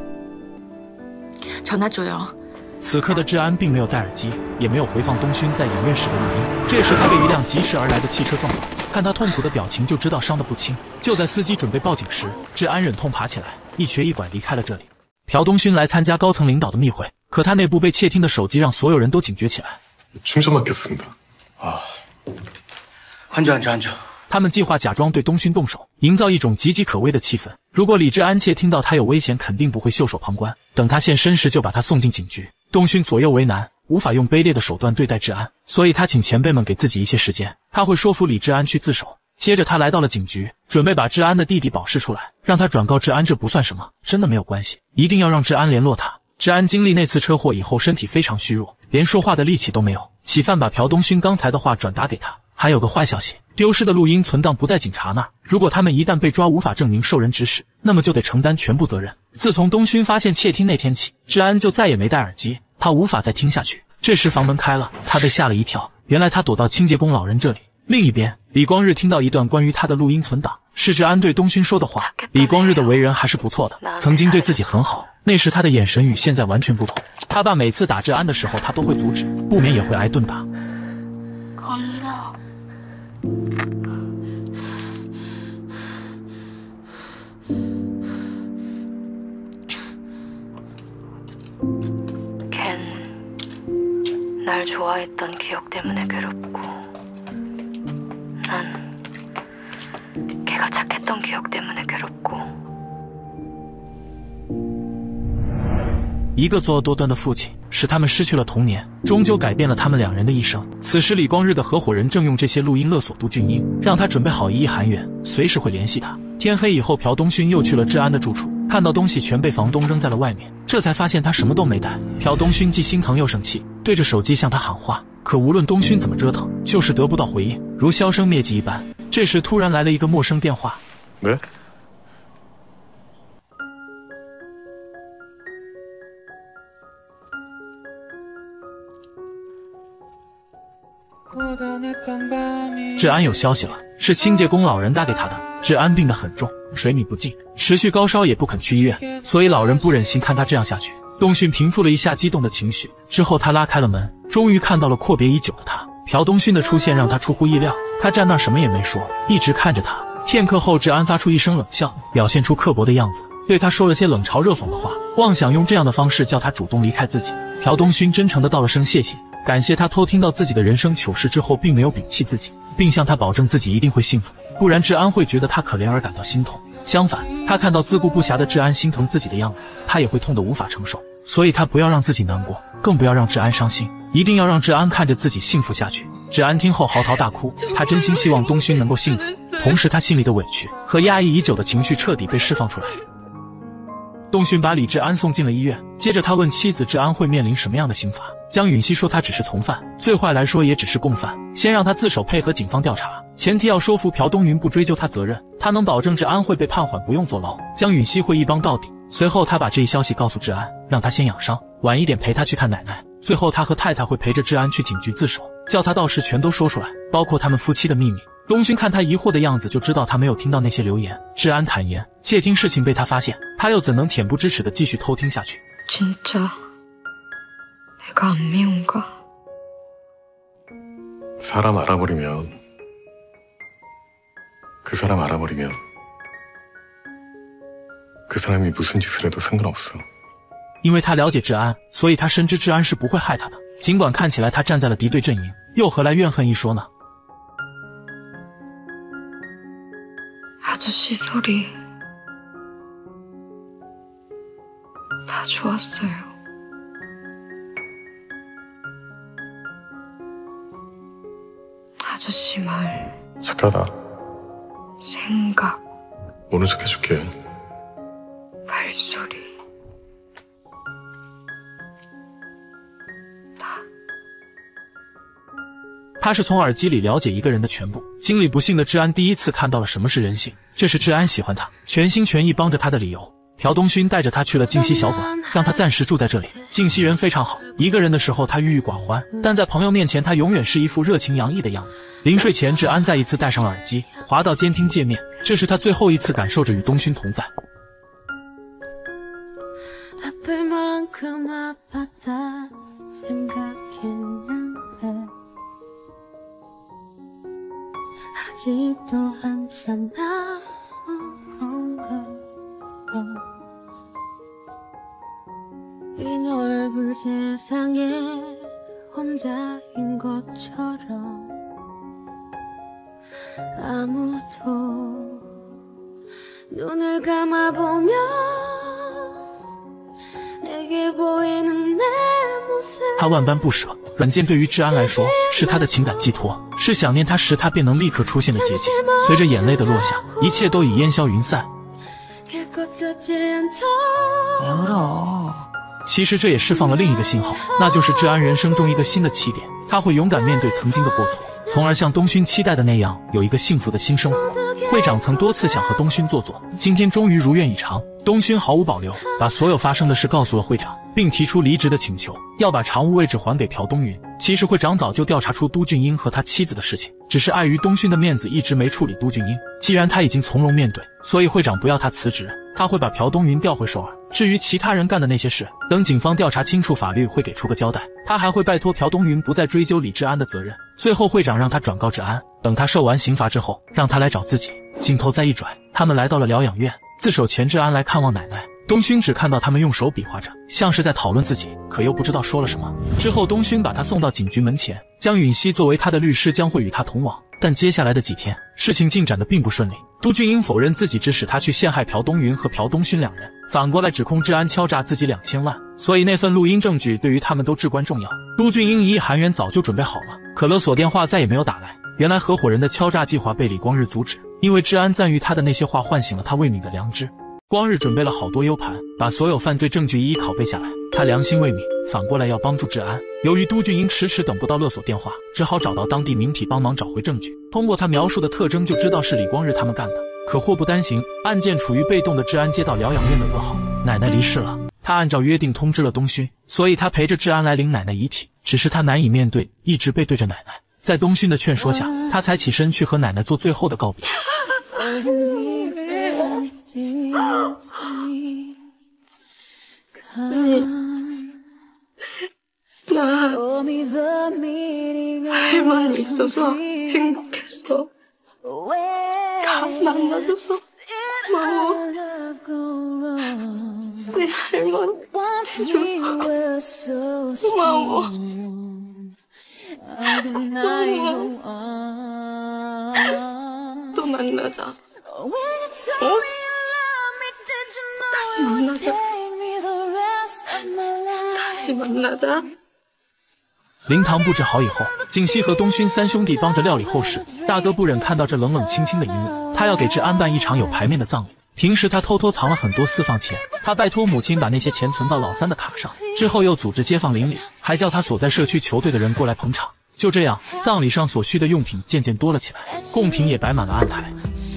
전화 줘요. 此刻的治安并没有戴耳机，也没有回放东勋在影院时的录音。这时他被一辆疾驰而来的汽车撞倒，看他痛苦的表情就知道伤得不轻。就在司机准备报警时，治安忍痛爬起来，一瘸一拐离开了这里。朴东勋来参加高层领导的密会，可他内部被窃听的手机让所有人都警觉起来。 충전 맡겼습니다. 아, 앉아, 앉아, 앉아. 他们计划假装对东勋动手，营造一种岌岌可危的气氛。如果李治安窃听到他有危险，肯定不会袖手旁观，等他现身时就把他送进警局。东勋左右为难，无法用卑劣的手段对待治安，所以他请前辈们给自己一些时间，他会说服李治安去自首。接着他来到了警局，准备把治安的弟弟保释出来，让他转告治安这不算什么，真的没有关系，一定要让治安联络他。治安经历那次车祸以后，身体非常虚弱，连说话的力气都没有。起犯把朴东勋刚才的话转达给他。 还有个坏消息，丢失的录音存档不在警察那儿。如果他们一旦被抓，无法证明受人指使，那么就得承担全部责任。自从东勋发现窃听那天起，治安就再也没戴耳机，他无法再听下去。这时房门开了，他被吓了一跳，原来他躲到清洁工老人这里。另一边，李光日听到一段关于他的录音存档，是治安对东勋说的话。李光日的为人还是不错的，曾经对自己很好，那时他的眼神与现在完全不同。他爸每次打治安的时候，他都会阻止，不免也会挨顿打。 걘 날 좋아했던 기억 때문에 괴롭고 난 걔가 착했던 기억 때문에 괴롭고 一个作恶多端的父亲，使他们失去了童年，终究改变了他们两人的一生。此时，李光日的合伙人正用这些录音勒索杜俊英，让他准备好一亿韩元，随时会联系他。天黑以后，朴东勋又去了治安的住处，看到东西全被房东扔在了外面，这才发现他什么都没带。朴东勋既心疼又生气，对着手机向他喊话，可无论东勋怎么折腾，就是得不到回应，如销声灭迹一般。这时，突然来了一个陌生电话。 喂。 治安有消息了，是清洁工老人打给他的。治安病得很重，水米不进，持续高烧也不肯去医院，所以老人不忍心看他这样下去。东勋平复了一下激动的情绪，之后他拉开了门，终于看到了阔别已久的他。朴东勋的出现让他出乎意料，他站那什么也没说，一直看着他。片刻后，治安发出一声冷笑，表现出刻薄的样子，对他说了些冷嘲热讽的话，妄想用这样的方式叫他主动离开自己。朴东勋真诚地道了声谢谢。 感谢他偷听到自己的人生糗事之后，并没有摒弃自己，并向他保证自己一定会幸福，不然治安会觉得他可怜而感到心痛。相反，他看到自顾不暇的治安心疼自己的样子，他也会痛得无法承受。所以他不要让自己难过，更不要让治安伤心，一定要让治安看着自己幸福下去。治安听后嚎啕大哭，他真心希望东勋能够幸福，同时他心里的委屈和压抑已久的情绪彻底被释放出来。 东勋把李治安送进了医院，接着他问妻子治安会面临什么样的刑罚。江允熙说他只是从犯，最坏来说也只是共犯，先让他自首配合警方调查，前提要说服朴东云不追究他责任，他能保证治安会被判缓不用坐牢，江允熙会一帮到底。随后他把这一消息告诉治安，让他先养伤，晚一点陪他去看奶奶。最后他和太太会陪着治安去警局自首，叫他到时全都说出来，包括他们夫妻的秘密。 东勋看他疑惑的样子，就知道他没有听到那些流言。治安坦言，窃听事情被他发现，他又怎能恬不知耻地继续偷听下去？ 진짜 내가 안 미운가? 사람 알아버리면 그 사람 알아버리면 그 사람이 무슨 짓을 해도 상관없어. 因为他了解治安，所以他深知治安是不会害他的。尽管看起来他站在了敌对阵营，又何来怨恨一说呢？ 아저씨 소리 다 좋았어요. 아저씨 말 착하다. 생각 모른 척 해줄게. 발소리 다 他是从耳机里了解一个人的全部。经历不幸的治安第一次看到了什么是人性，这是治安喜欢他，全心全意帮着他的理由。朴东勋带着他去了静熙小馆，让他暂时住在这里。静熙人非常好，一个人的时候他郁郁寡欢，但在朋友面前他永远是一副热情洋溢的样子。临睡前，治安再一次戴上了耳机，滑到监听界面，这是他最后一次感受着与东勋同在。 아직도 한참 남은 건가 이 넓은 세상에 혼자인 것처럼 아무도 눈을 감아보면 내게 보이는 내 모습 他万般不舍，软件对于治安来说是他的情感寄托，是想念他时他便能立刻出现的捷径。随着眼泪的落下，一切都已烟消云散。其实这也释放了另一个信号，那就是治安人生中一个新的起点，他会勇敢面对曾经的过错，从而像东勋期待的那样有一个幸福的新生活。会长曾多次想和东勋做做，今天终于如愿以偿。东勋毫无保留，把所有发生的事告诉了会长，并提出离职的请求，要把常务位置还给朴东云。其实会长早就调查出都俊英和他妻子的事情，只是碍于东勋的面子，一直没处理都俊英。既然他已经从容面对，所以会长不要他辞职，他会把朴东云调回首尔。至于其他人干的那些事，等警方调查清楚，法律会给出个交代。他还会拜托朴东云不再追究李治安的责任。最后会长让他转告治安，等他受完刑罚之后，让他来找自己。镜头再一转，他们来到了疗养院。自首前，治安来看望奶奶。 东勋只看到他们用手比划着，像是在讨论自己，可又不知道说了什么。之后，东勋把他送到警局门前，江允熙作为他的律师将会与他同往。但接下来的几天，事情进展的并不顺利。都俊英否认自己指使他去陷害朴东云和朴东勋两人，反过来指控治安敲诈自己两千万，所以那份录音证据对于他们都至关重要。都俊英一亿韩元早就准备好了，可勒索电话再也没有打来。原来合伙人的敲诈计划被李光日阻止，因为治安赞誉他的那些话唤醒了他未泯的良知。光日准备了好多 U 盘，把所有犯罪证据一一拷贝下来。他良心未泯，反过来要帮助治安。由于都俊英迟迟等不到勒索电话，只好找到当地名体帮忙找回证据。通过他描述的特征就知道是李光日他们干的。可祸不单行，案件处于被动的治安接到疗养院的噩耗，奶奶离世了。他按照约定通知了东勋，所以他陪着治安来领奶奶遗体。只是他难以面对，一直背对着奶奶。在东勋的劝说下，他才起身去和奶奶做最后的告别。 나 할머니 있어서 행복했어. 다 만나줘서 고마워. 내 할머니 줘서 고마워. 고마워. 또 만나자. 어? 다시 만나자. 다시 만나자. 灵堂布置好以后，景熙和东勋三兄弟帮着料理后事。大哥不忍看到这冷冷清清的一幕，他要给治安办一场有排面的葬礼。平时他偷偷藏了很多私房钱，他拜托母亲把那些钱存到老三的卡上，之后又组织街坊邻里，还叫他所在社区球队的人过来捧场。就这样，葬礼上所需的用品渐渐多了起来，贡品也摆满了案台。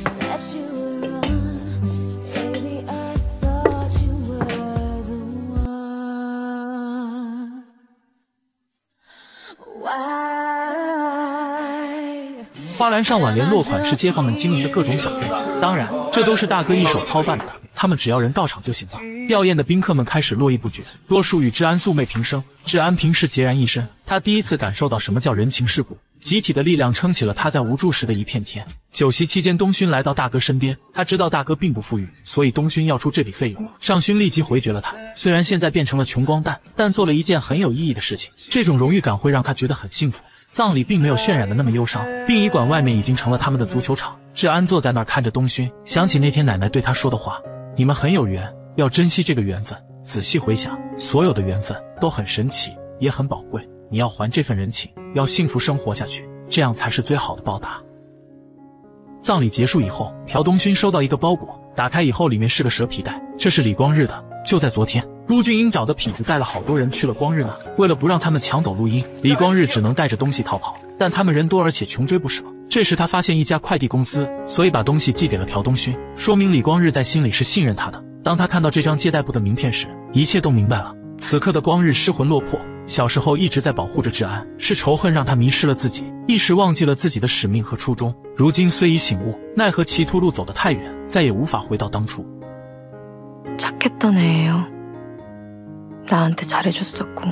花篮上挽联落款是街坊们经营的各种小店，当然这都是大哥一手操办的，他们只要人到场就行了。吊唁的宾客们开始络绎不绝，多数与治安素昧平生。治安平时孑然一身，他第一次感受到什么叫人情世故，集体的力量撑起了他在无助时的一片天。酒席期间，东勋来到大哥身边，他知道大哥并不富裕，所以东勋要出这笔费用。尚勋立即回绝了他，虽然现在变成了穷光蛋，但做了一件很有意义的事情，这种荣誉感会让他觉得很幸福。葬礼并没有渲染的那么忧伤，殡仪馆外面已经成了他们的足球场。治安坐在那儿看着东勋，想起那天奶奶对他说的话：你们很有缘，要珍惜这个缘分。仔细回想，所有的缘分都很神奇，也很宝贵。你要还这份人情，要幸福生活下去，这样才是最好的报答。葬礼结束以后，朴东勋收到一个包裹，打开以后里面是个蛇皮袋，这是李光日的。就在昨天，陆俊英找的痞子带了好多人去了光日那，为了不让他们抢走录音，李光日只能带着东西逃跑，但他们人多而且穷追不舍。这时他发现一家快递公司，所以把东西寄给了朴东勋，说明李光日在心里是信任他的。当他看到这张接待部的名片时，一切都明白了。此刻的光日失魂落魄，小时候一直在保护着治安，是仇恨让他迷失了自己，一时忘记了自己的使命和初衷。如今虽已醒悟，奈何歧途路走得太远，再也无法回到当初。 착했던 애예요. 나한테 잘해줬었고.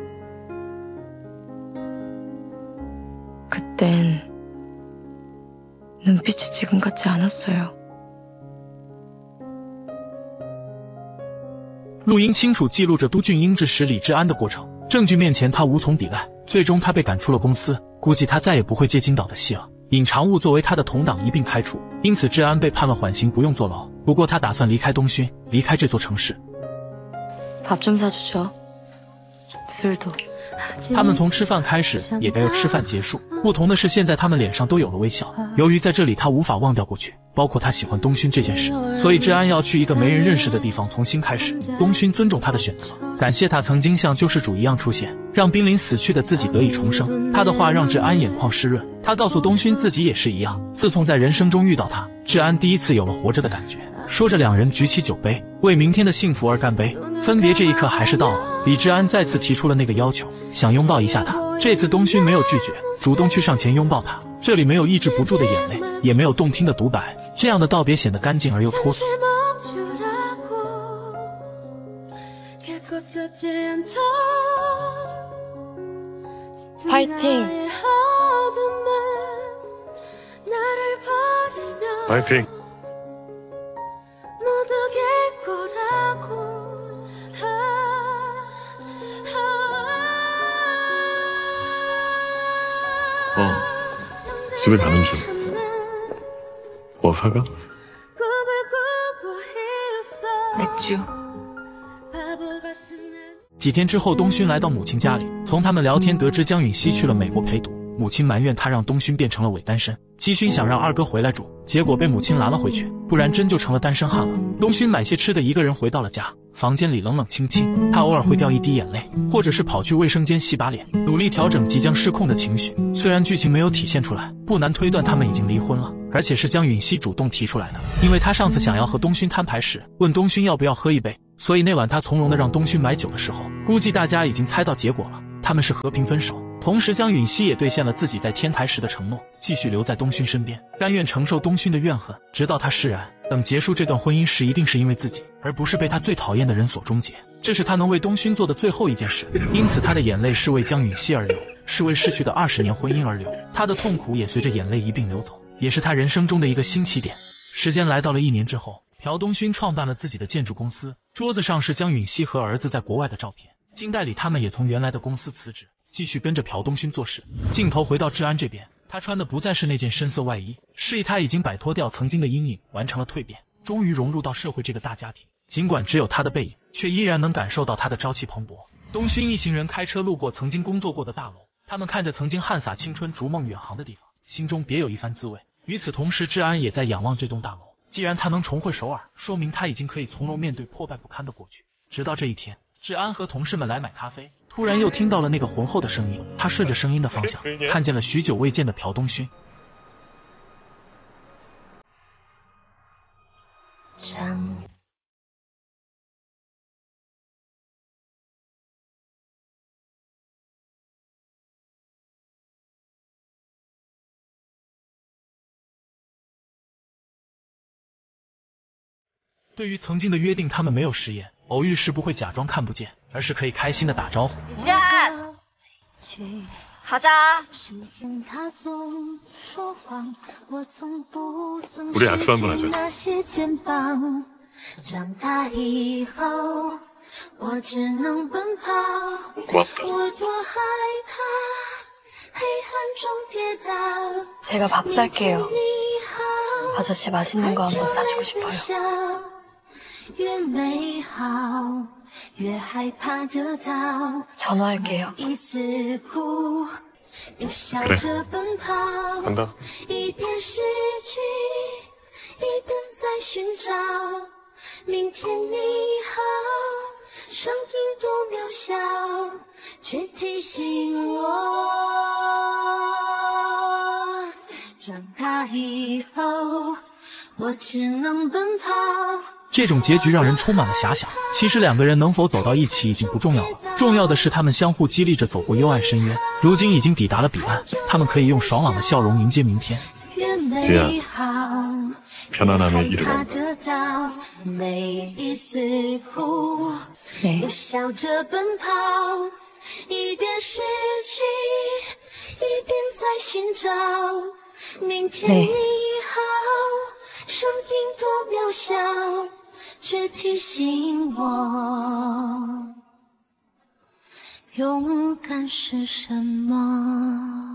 그땐 눈빛이 지금 같지 않았어요. 录音清楚记录着都俊英致使李治安的过程，证据面前他无从抵赖，最终他被赶出了公司，估计他再也不会接金导的戏了。尹长务作为他的同党一并开除，因此治安被判了缓刑，不用坐牢。不过他打算离开东勋，离开这座城市。 밥 좀 사주죠. 술도. 他们从吃饭开始，也该由吃饭结束。不同的是，现在他们脸上都有了微笑。由于在这里他无法忘掉过去，包括他喜欢东勋这件事，所以治安要去一个没人认识的地方重新开始。东勋尊重他的选择，感谢他曾经像救世主一样出现，让濒临死去的自己得以重生。他的话让治安眼眶湿润。他告诉东勋自己也是一样，自从在人生中遇到他，治安第一次有了活着的感觉。说着，两人举起酒杯，为明天的幸福而干杯。分别这一刻还是到了。李治安再次提出了那个要求，想拥抱一下他。这次东勋没有拒绝，主动去上前拥抱他。这里没有抑制不住的眼泪，也没有动听的独白，这样的道别显得干净而又脱俗。 파이팅! 파이팅! 집에 가는 중. 뭐 사가? 맥주. 几天之后，东勋来到母亲家里，从他们聊天得知江允熙去了美国陪读，母亲埋怨他让东勋变成了伪单身。七勋想让二哥回来住，结果被母亲拦了回去，不然真就成了单身汉了。东勋买些吃的，一个人回到了家，房间里冷冷清清，他偶尔会掉一滴眼泪，或者是跑去卫生间洗把脸，努力调整即将失控的情绪。虽然剧情没有体现出来，不难推断他们已经离婚了，而且是江允熙主动提出来的，因为他上次想要和东勋摊牌时，问东勋要不要喝一杯，所以那晚他从容的让东勋买酒的时候，估计大家已经猜到结果了，他们是和平分手。同时，江允熙也兑现了自己在天台时的承诺，继续留在东勋身边，甘愿承受东勋的怨恨，直到他释然。等结束这段婚姻时，一定是因为自己，而不是被他最讨厌的人所终结。这是他能为东勋做的最后一件事，因此他的眼泪是为江允熙而流，是为逝去的二十年婚姻而流。他的痛苦也随着眼泪一并流走，也是他人生中的一个新起点。时间来到了一年之后，朴东勋创办了自己的建筑公司，桌子上是江允熙和儿子在国外的照片。金代理他们也从原来的公司辞职，继续跟着朴东勋做事。镜头回到治安这边，他穿的不再是那件深色外衣，示意他已经摆脱掉曾经的阴影，完成了蜕变，终于融入到社会这个大家庭。尽管只有他的背影，却依然能感受到他的朝气蓬勃。东勋一行人开车路过曾经工作过的大楼，他们看着曾经汗洒青春、逐梦远航的地方，心中别有一番滋味。与此同时，治安也在仰望这栋大楼。既然他能重回首尔，说明他已经可以从容面对破败不堪的过去。直到这一天，治安和同事们来买咖啡，突然又听到了那个浑厚的声音。他顺着声音的方向，看见了许久未见的朴东勋。对于曾经的约定，他们没有食言，偶遇时不会假装看不见，而是可以开心的打招呼。 우리 악수 한번 하자. 고맙다. 제가 밥 살게요. 아저씨 맛있는 거 한번 사주고 싶어요. 越美好越害怕得到 전화할게요. 一直哭又笑着奔跑 간다. 一边失去一边在寻找明天你好声音多渺小却提醒我长大以后我只能奔跑这种结局让人充满了遐想。其实两个人能否走到一起已经不重要了，重要的是他们相互激励着走过幽暗深渊，如今已经抵达了彼岸，他们可以用爽朗的笑容迎接明天。 지야, 편안함에 이르라. 네. 네. 声音多渺小，却提醒我，勇敢是什么。